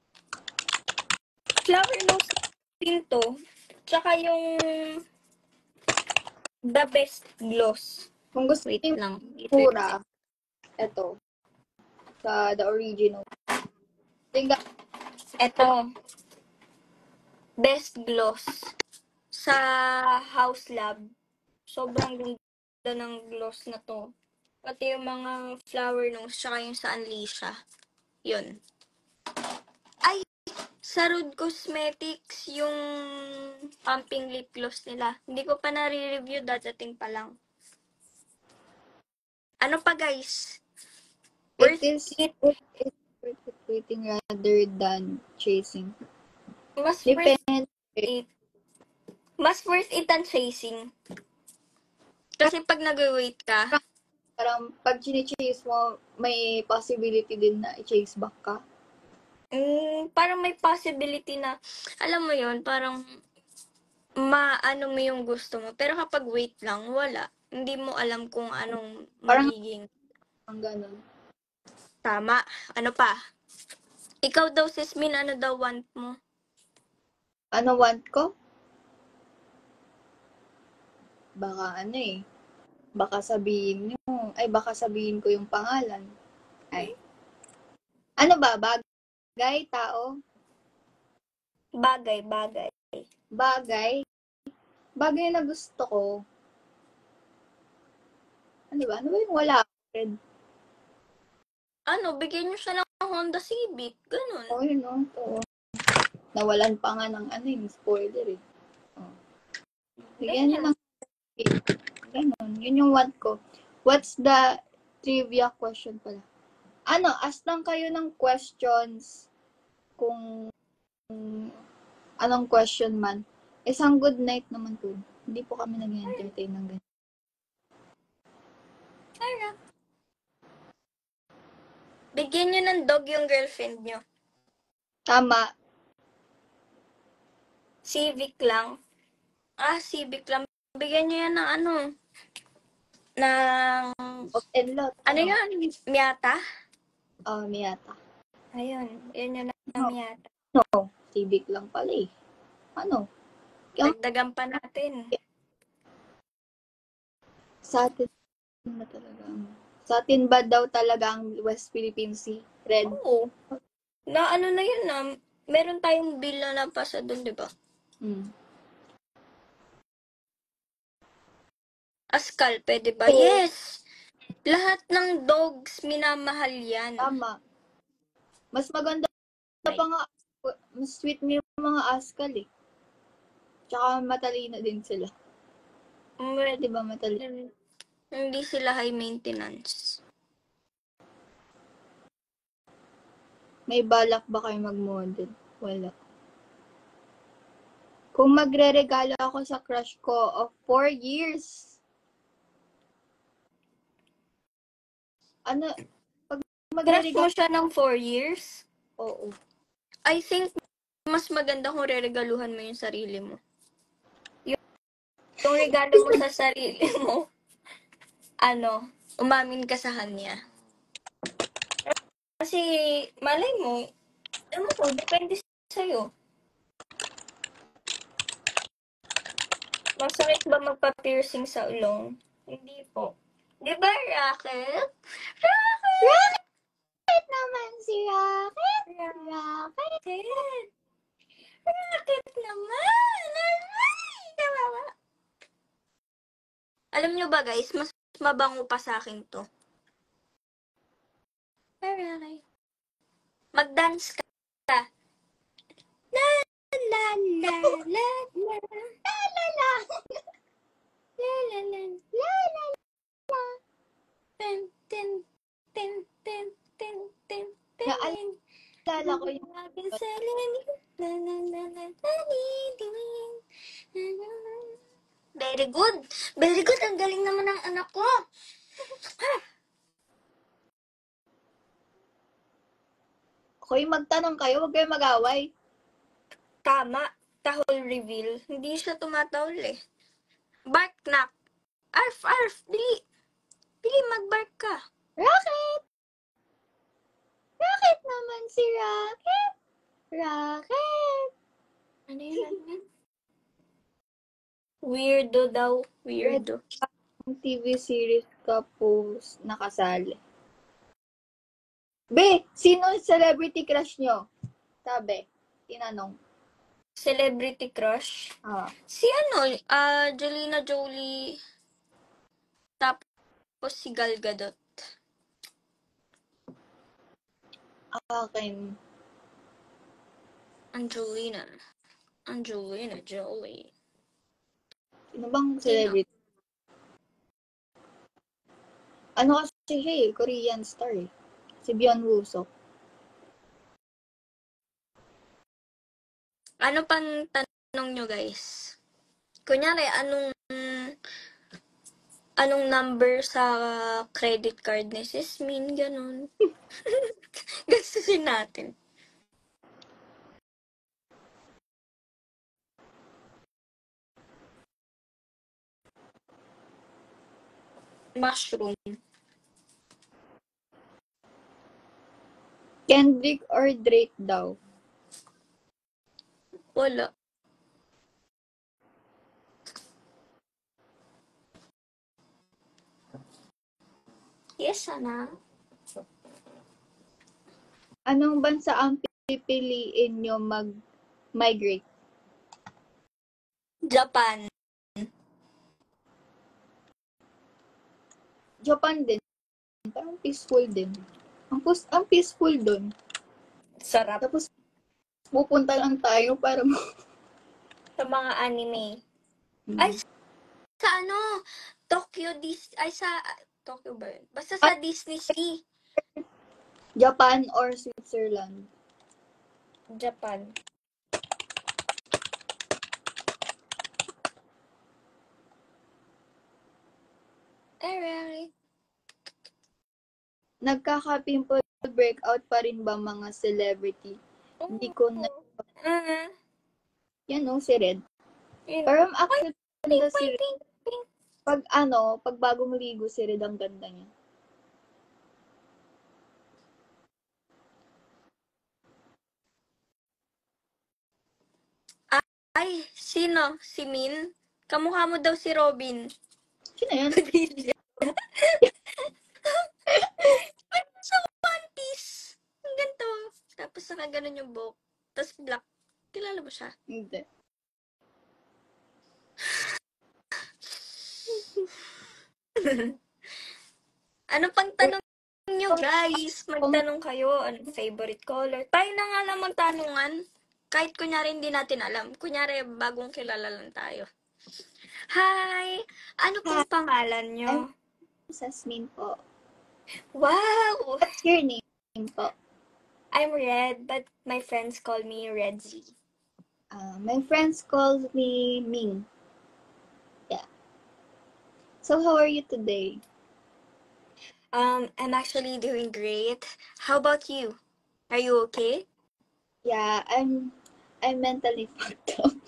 Flower nose din to. Tsaka yung the best gloss. Kung gusto Wait yung lang. pura, ito. Sa the original. Tingga, Ito. Best gloss. Sa House Lab. Sobrang ganda ng gloss na to. Pati yung mga flower nose, tsaka yung sa Unleasha. Yun. Ay! sa Rude Cosmetics yung pumping lip gloss nila. Hindi ko pa nare-review, dadating pa lang. Ano pa guys? It Worth is it. it is worth it waiting rather than chasing. Mas worth Depende. it. Mas worth it than chasing. Kasi pag nag-wait ka, Parang pag chine-chase mo, may possibility din na i-chase back ka. mm, parang may possibility na, alam mo yon parang maano mo yung gusto mo. Pero kapag wait lang, wala. Hindi mo alam kung anong Parang magiging ang ganun. tama. Ano pa? Ikaw daw, sis Min, ano daw want mo? Ano want ko? Baka ano eh. Baka sabihin nyo. Ay, baka sabihin ko yung pangalan. Ay. Ano ba? Bagay? Tao? Bagay, bagay. Bagay? Bagay na gusto ko. Ano ba? Ano ba yung wala? Red. Ano, bigyan nyo siya ng Honda Civic. Ganun. Oh, yun o. Oo. Nawalan pa nga ng ano yung spoiler eh. Oh. Bigyan nyo Ganyan. ng ganun. Yun yung want ko. What's the trivia question pala? Ano, ask lang kayo ng questions kung anong question man. Isang good night naman po. Hindi po kami nag-entertain ng ganyan. Tara. Bigyan nyo ng dog yung girlfriend nyo. Tama. Civic lang. Ah, Civic lang. Bigyan nyo yan ng ano. Ng... Of and lot. Ano yan? Miata? Oh, Miyata. Ayun. Yan yun ng No. Miata. No. Civic lang pala eh. Ano? Dagdagan pa natin. Sa atin na talaga. Sa atin ba daw talaga ang West Philippine Sea? Red? Oo. Na ano na yun na, meron tayong bill na napasa doon, di ba? Hmm. Askal, pwede ba? Oo. Yes! Lahat ng dogs, minamahal yan. Tama. Mas maganda pa nga, mas sweet mo yung mga askal eh. Tsaka matalino din sila. Mm, Di ba matalino? Hindi sila high maintenance. May balak ba kayo mag-model? Wala. Kung magre-regalo ako sa crush ko of four years, ano, pag Crush magre-regalo, mo siya ng four years? oo. I think mas maganda kung re-regaluhan mo yung sarili mo. Yung, yung regalo mo sa sarili mo, ano, umamin ka sa kanya. Kasi, malay mo, ano ko, depende sa'yo. Masakit ba magpa-piercing sa ulong? Hindi po. Di ba, Racket? Racket! Rocket naman si Rocket! Rocket! Racket! Racket naman! Aray! Kawawa. Alam nyo ba, guys, mas mabango pa sa akin to. Aray. Mag-dance ka. La la la la la La la la! la la la La la la! ten ten ten ten ten ten ten. Naalala ko yung Very good. Very good. Ang galing naman ng anak ko. okay, magtanong kayo, huwag kayo mag-away. Tama. Tahol reveal. Hindi siya tumatahol eh. Bark knock. Arf, arf. Bili. Bili, mag-bark ka. Rocket! Rocket naman si Rocket! Rocket! Ano yun? Ano yun? Weirdo daw. Weirdo. Ang T V series ka po nakasali. Be, sino celebrity crush nyo? Sabi, tinanong. Celebrity crush? Ah. Si ano, ah, Angelina Jolie. Tapos si Gal Gadot. Akin. Angelina. Angelina Jolie. Sino bang Sino? celebrity? Ano kasi siya eh, Korean star eh. Si Byung Woo-seok. Ano pang tanong nyo, guys? Kunyari, anong anong number sa credit card ni Sis Min, ganun. Gastusin natin. Mushroom. Kendrick or Drake daw? Wala. Yes, sana. Anong bansa ang pipiliin nyo mag-migrate? Japan. Japan din. Parang peaceful din. Ang, pus- ang peaceful dun. Sarap. Tapos, pupunta lang tayo para Sa mga anime. Hmm. Ay, sa ano? Tokyo Dis... Ay, sa... Tokyo ba yun? Basta sa Disney Sea. Japan or Switzerland? Japan. Alright. Nagkaka-pimple breakout pa rin ba mga celebrity? Hindi ko na... Uh, Yan no, si Red. yun. Pero actually, ganda si Red. Pink, pink. Pag ano, pag bagong ligo si Red, ang ganda niya. Ay, sino? Si Min? Kamukha mo daw si Robin. Sino yan? Sa One Piece. Ang ganito. Tapos naka ganun yung buhok. Tapos black. Kilala mo siya? Hindi. Ano pang tanong nyo, guys? Magtanong kayo. Anong favorite color? Tayo na nga lang magtanungan. Kahit kunyari hindi natin alam. Kunyari bagong kilala lang tayo. Hi! Ano pong pangalan nyo? Jasmine po. Wow! What's your name po? I'm Red, but my friends call me Redzy. Uh, my friends call me Ming. Yeah. So, how are you today? Um, I'm actually doing great. How about you? Are you okay? Yeah, I'm I'm mentally fucked up.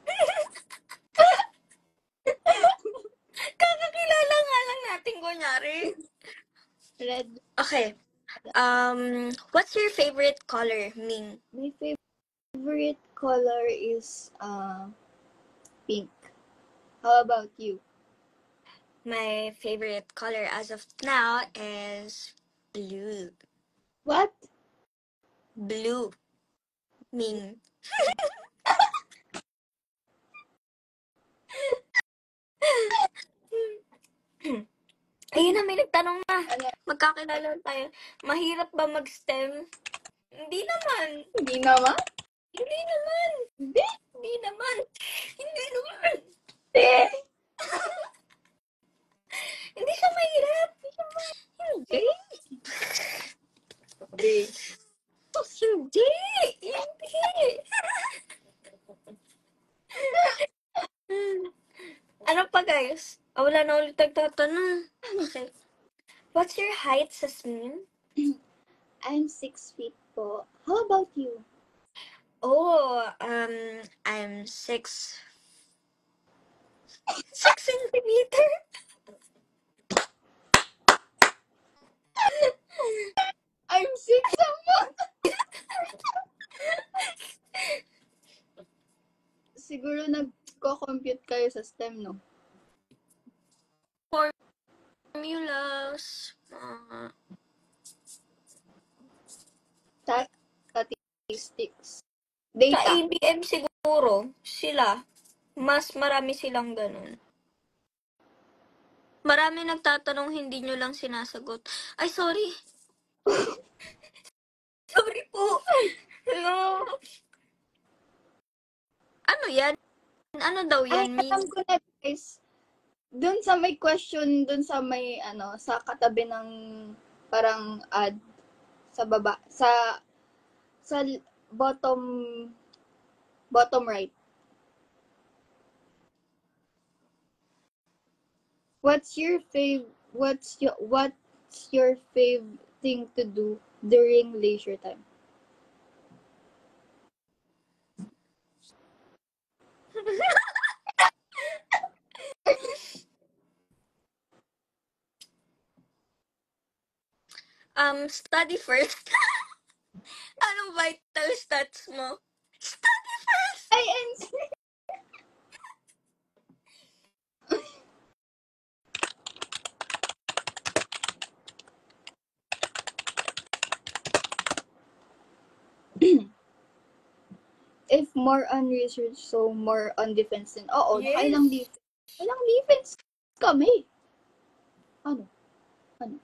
Kakakilala nga lang natin, kunyari. Red. Okay. Um, what's your favorite color, Ming? My favorite color is uh pink. How about you? My favorite color as of now is blue. What? Blue. Ming. Ayun na, may nagtanong na. Ano? Magkakilala tayo. Mahirap ba mag-STEM? Hindi naman. Hindi naman? Hindi naman. Hindi. Hindi naman. Hindi naman. Hindi. Hindi siya mahirap. Hindi. Hindi. Hindi. Hindi. Ano pa, guys? Oh, wala na ulit nagtatanong. Okay. What's your height, Jasmine? I'm six feet po. How about you? Oh, um, I'm six... Six centimeter? I'm six naman. Siguro nagko-compute kayo sa STEM, no? Formulas. Uh, Statistics. sa Data. A B M siguro, sila. Mas marami silang ganun. Marami nagtatanong, hindi nyo lang sinasagot. Ay, sorry. Sorry po. Hello. Ano yan? Ano daw Ay, yan, alam Min? ko na guys. Doon sa may question, doon sa may ano, sa katabi ng parang ad sa baba, sa sa bottom bottom right. What's your fav what's your what's your fav thing to do during leisure time? Um, study first. Anong vital stats mo? Study first! Ay, and if more on research, so more on defense din. Oo, Yes. nakailang defense. Ilang defense kami. Ano? Ano?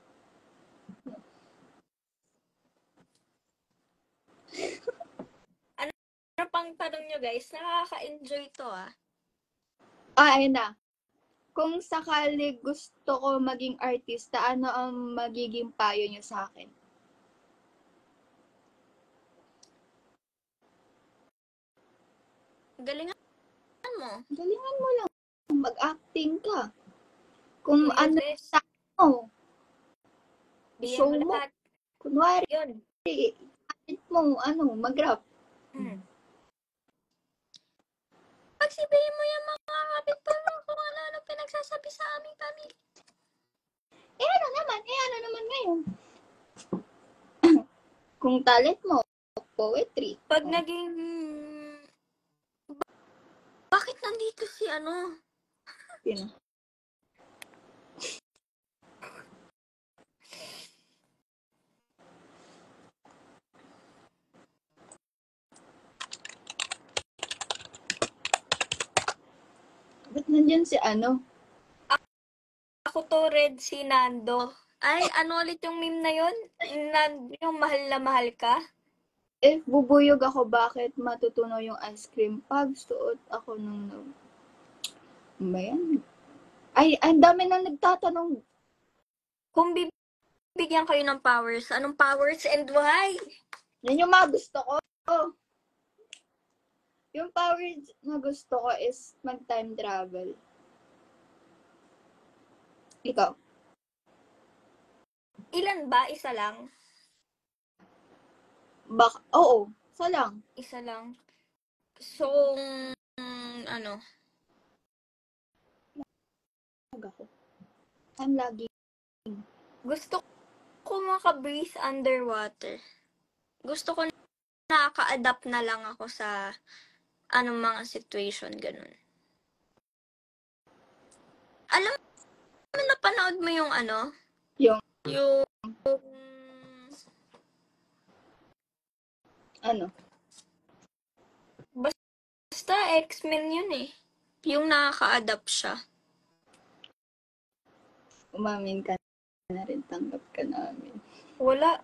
Ano pang tanong nyo, guys? Nakaka-enjoy to, ah. Ah, ayun na. Kung sakali gusto ko maging artista, ano ang magiging payo niyo sa akin? Galingan mo. Galingan mo lang. Mag-acting ka. Kung Do your ano best. mo, Bigyan show mo mo. lahat. Kunwari, Yun. kahit mo, ano, mag-rap. Hmm. Pagsibihin mo yung mga kapitbahay mo kung ano-ano pinagsasabi sa aming pamilya. Eh, ano naman? Eh, ano naman ngayon? Kung talent mo, poetry. Pag Oh. naging... Bakit nandito si ano? Yun. Ba't nandyan si ano? Ako to, Red, si Nando. Ay, ano ulit yung meme na yun? Nan- yung mahal na mahal ka? If bubuyog ako, bakit matutunaw yung ice cream? Pag suot ako ng... Ano ba yan? Ay, ang dami nang nagtatanong. Kung bibigyan kayo ng powers, anong powers and why? Yan yung mga gusto ko. Yung powers na gusto ko is mag-time travel. Ikaw? Ilan ba? Isa lang? Bak Oo, isa lang. Isa lang. So, mm, ano? Mag ako. I'm lagi. Gusto ko maka-breathe underwater. Gusto ko nakaka-adapt na lang ako sa anong mga situation, ganun. Alam mo, napanood mo yung ano? Yung? Yung... Ano? Basta X-Men yun eh. Yung nakaka-adapt siya. Umamin ka na rin. Tanggap ka namin. Wala.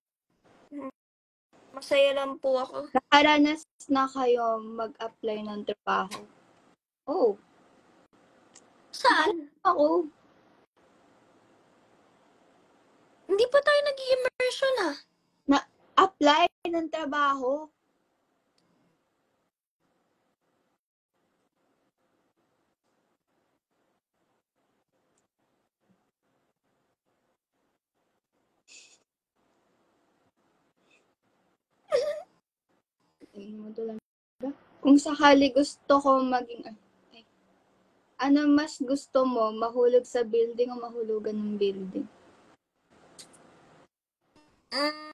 Masaya lang po ako. Nakaranas na kayo mag-apply ng trabaho? Oh. Saan? Ako. Hindi pa tayo nag-immersion ah. Na-apply ng trabaho? Kung sakali gusto ko maging... Ay, ano mas gusto mo? Mahulog sa building o mahulugan ng building? Mm,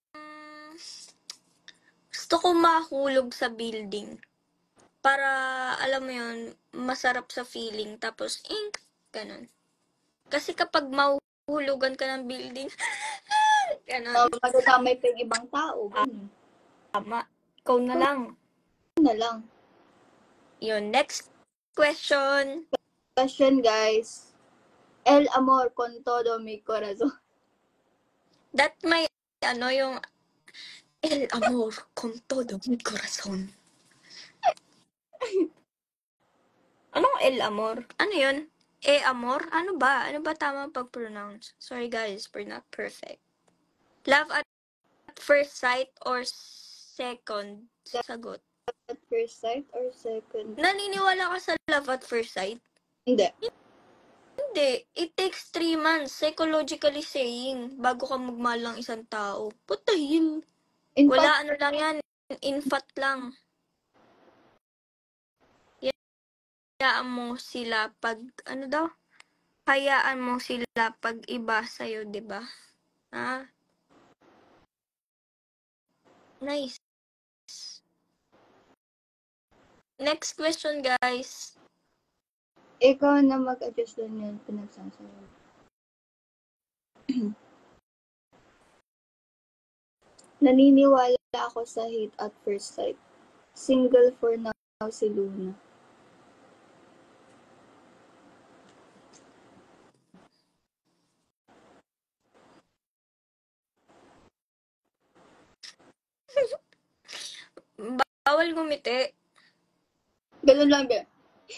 gusto ko mahulog sa building. Para, alam mo yun, masarap sa feeling. Tapos, ink, ganun. Kasi kapag mahuhulugan ka ng building, ganun. So, magdadamay pa yung ibang tao. Ganun. Tama. Ikaw na lang. Na lang. Yun, next question. Question, guys. El amor con todo mi corazón. That may, ano, yung, el amor con todo mi corazón. Anong El Amor? Ano yun? E Amor? Ano ba? Ano ba tama pag-pronounce? Sorry guys, we're not perfect. Love at first sight or second sagot? At first sight or second? Naniniwala ka sa love at first sight? Hindi. Hindi. It takes three months, psychologically saying, bago ka magmahal ng isang tao. What the hell? In Wala, fact, ano lang yan. Infat lang. Hayaan mo sila pag, ano daw? Hayaan mo sila pag iba sa'yo, di ba? Ah, nice. Next question, guys. ikaw na mag-adjust lang yun, pinagsasabi. Naniniwala ako sa hate at first sight. Single for now si Luna. Bawal gumiti. Ganun lang ba?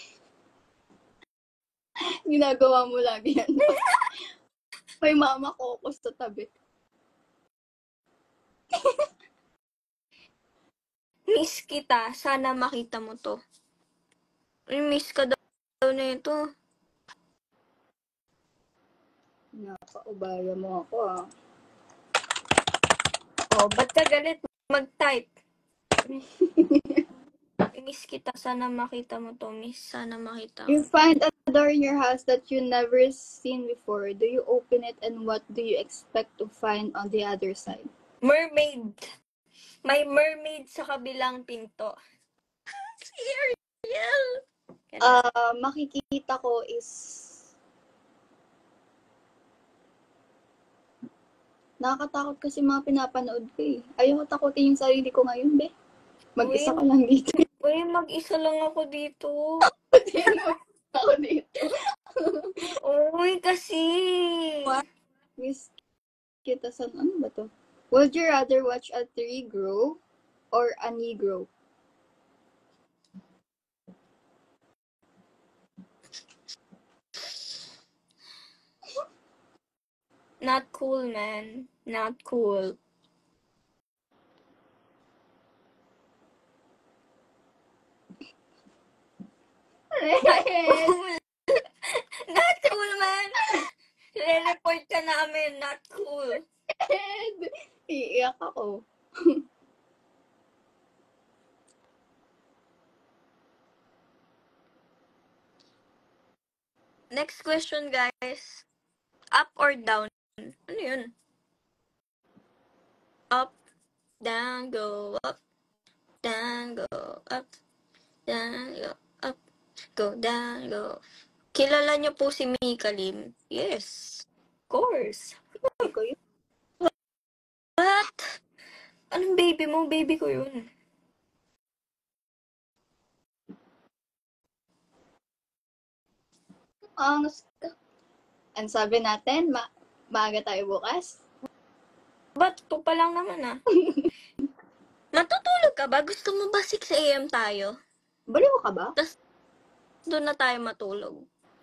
Ginagawa mo lagi yan. May mama ko ako sa tabi. Miss kita. Sana makita mo to. Ay, miss ka daw na ito. Nakaubaya mo ako ah. Oh, ba't ka galit? Mag-type. Miss kita. Sana makita mo to. Miss, sana makita mo. You find a door in your house that you never seen before. Do you open it and what do you expect to find on the other side? Mermaid. May mermaid sa kabilang pinto. Si Ariel. Uh, makikita ko is nakakatakot kasi mga pinapanood ko eh. Ayaw ko takutin yung sarili ko ngayon, be. Mag-isa ka lang dito. Uy, mag-isa lang ako dito. ako dito. Uy, kasi. Miss kita sa, ano ba to? Would you rather watch a tree grow or a knee grow? Not cool, man. Not cool. Not cool, man. Re-report ka namin. Not cool. Iiyak ako. Next question, guys. Up or down? Ano yun? Up, down, go, up, down, go, up, down, go, up, go, down, go. Kilala niyo po si Mika Lim? Yes. Of course. Baby ko yun. What? Anong baby mo? Baby ko yun. Ang ang sabi natin, ma maaga tayo bukas. Ba't to pa lang naman ah? Matutulog ka ba? Gusto mo ba six a.m. tayo? Baliw ka ba? Tapos doon na tayo matulog.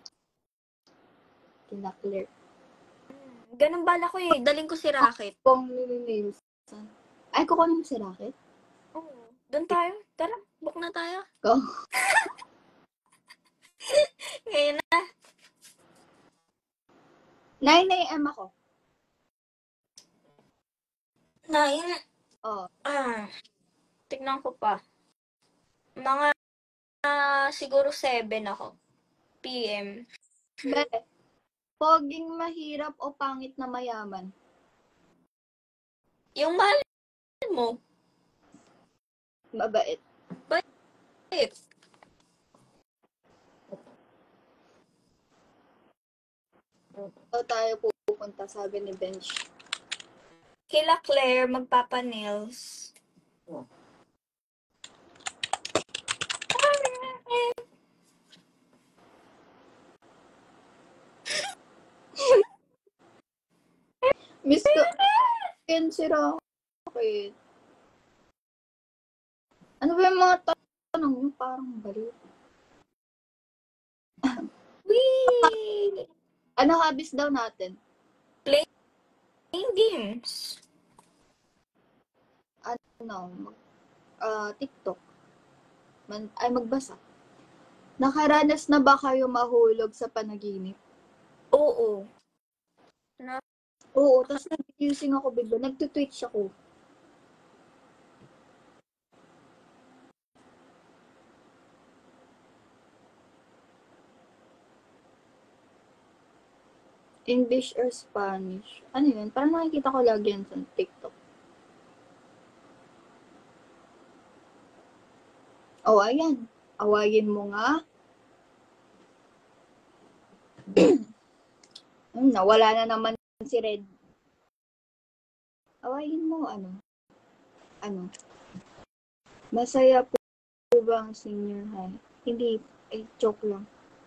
Kina Claire. Ganun bala ko eh. Daling ko si Rocket. Kung nilinails. Ay, kukunin mo si Rocket? Oo. Doon tayo. Tara, book na tayo. Go. Ngayon na. nine a.m. ako. Nine. Oh. Ah. Tignan ko pa. Mga uh, siguro seven ako. P M. Be, poging mahirap o pangit na mayaman? Yung mahal mo. Mabait. Bait. So tayo pupunta, sabi ni Bench. Kila Claire, magpapa-nails. Miss ko, yan si Rocket. Ano ba yung mga tanong yung parang baliw. Wee! Ano hobbies daw natin? Playing games. Ano, mag, ah, TikTok. Man, ay, magbasa. Nakaranas na ba kayo mahulog sa panaginip? Oo. Oo, tapos nag-using ako bigla. Nagtutwitch ako. English or Spanish? Ano yun? Parang nakikita ko lagi yan sa TikTok. Oh, ayan. Awayin mo nga. Hmm, nawala na naman si Red. Awayin mo, ano? Ano? Masaya po ba ang senior high? Hindi, ay, joke lang.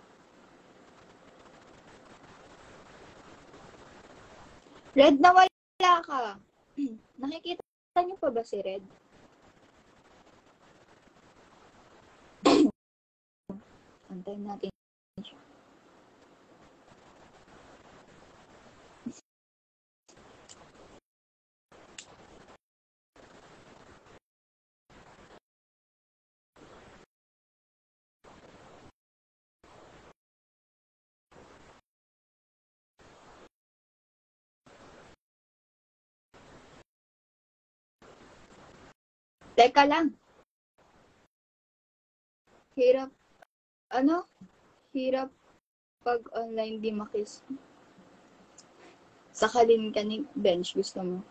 Red, nawala ka. Nakikita niyo pa ba si Red? Antayin natin siya. Teka lang. Hirap, ano? Hirap pag online di makis. Sakalin ka ni bench, gusto mo?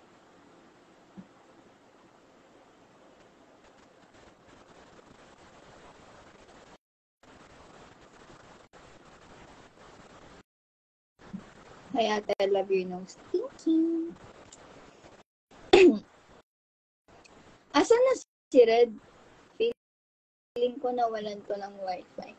Hi, ate, I love your nose. Thank you. Asan na si Red? Feeling ko nawalan ko ng wifi.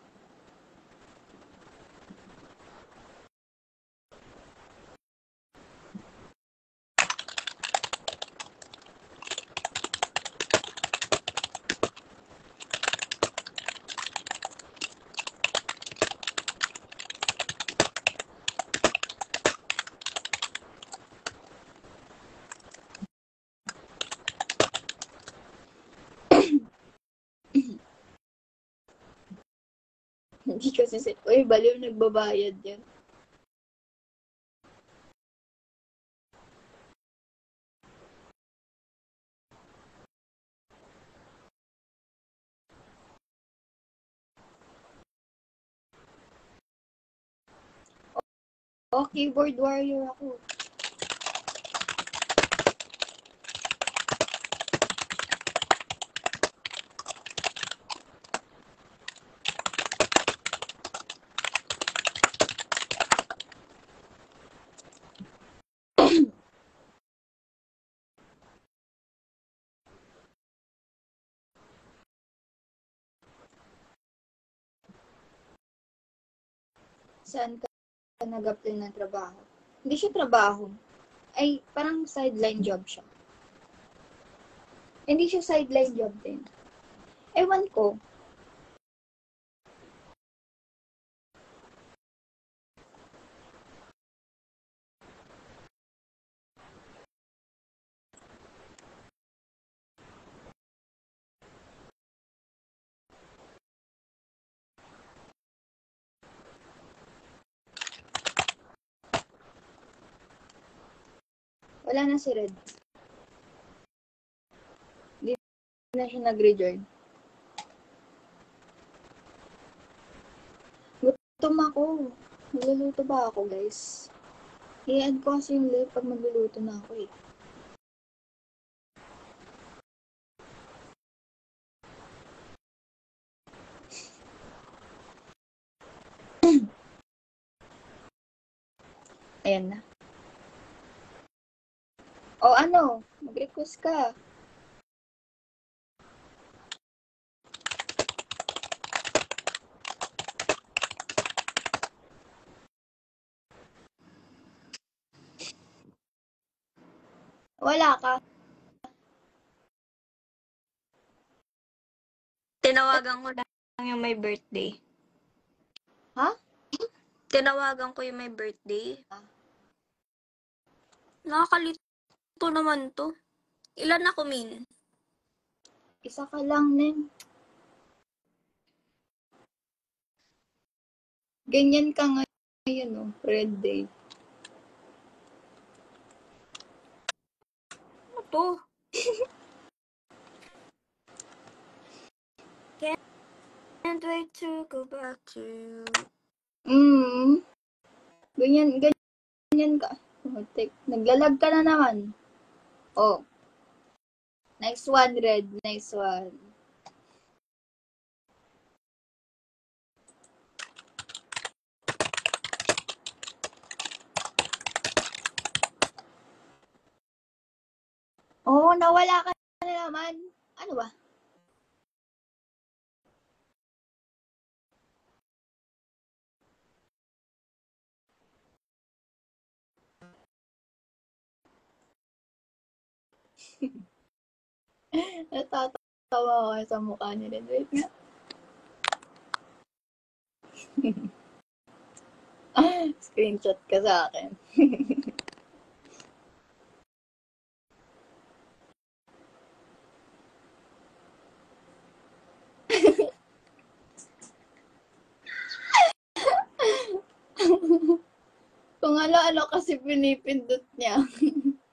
Hindi kasi si... Uy, baliw, nagbabayad yan. Oh, keyboard warrior ako. Saan ka nag-apply ng trabaho? Hindi siya trabaho. Ay, parang sideline job siya. Hindi siya sideline job din. Ewan ko. Wala na si Red. Hindi na siya nag-rejoin. Gutom ako. Magluluto ba ako, guys? I-add ko kasi yung live pag magluluto na ako eh. Ayan na. O ano, mag-request ka. Wala ka. Tinawagan Tinawagan ko lang yung may birthday. Ha? Tinawagan ko yung may birthday. Ah. Nakakalito naman to. Ilan ako, Min? Isa ka lang, Nen. Ganyan ka ngayon, oh. Red day. Ano to? Can't wait to go back to you. Mm. Ganyan, ganyan ka. Oh, tek. Naglalag ka na naman. Oh. Next one, Red. Next one. Oh, nawala ka na naman. Ano ba? Natatawa ako sa mukha ni Red. Wait nga. Screenshot ka sa akin. Kung ano-ano kasi pinipindot niya.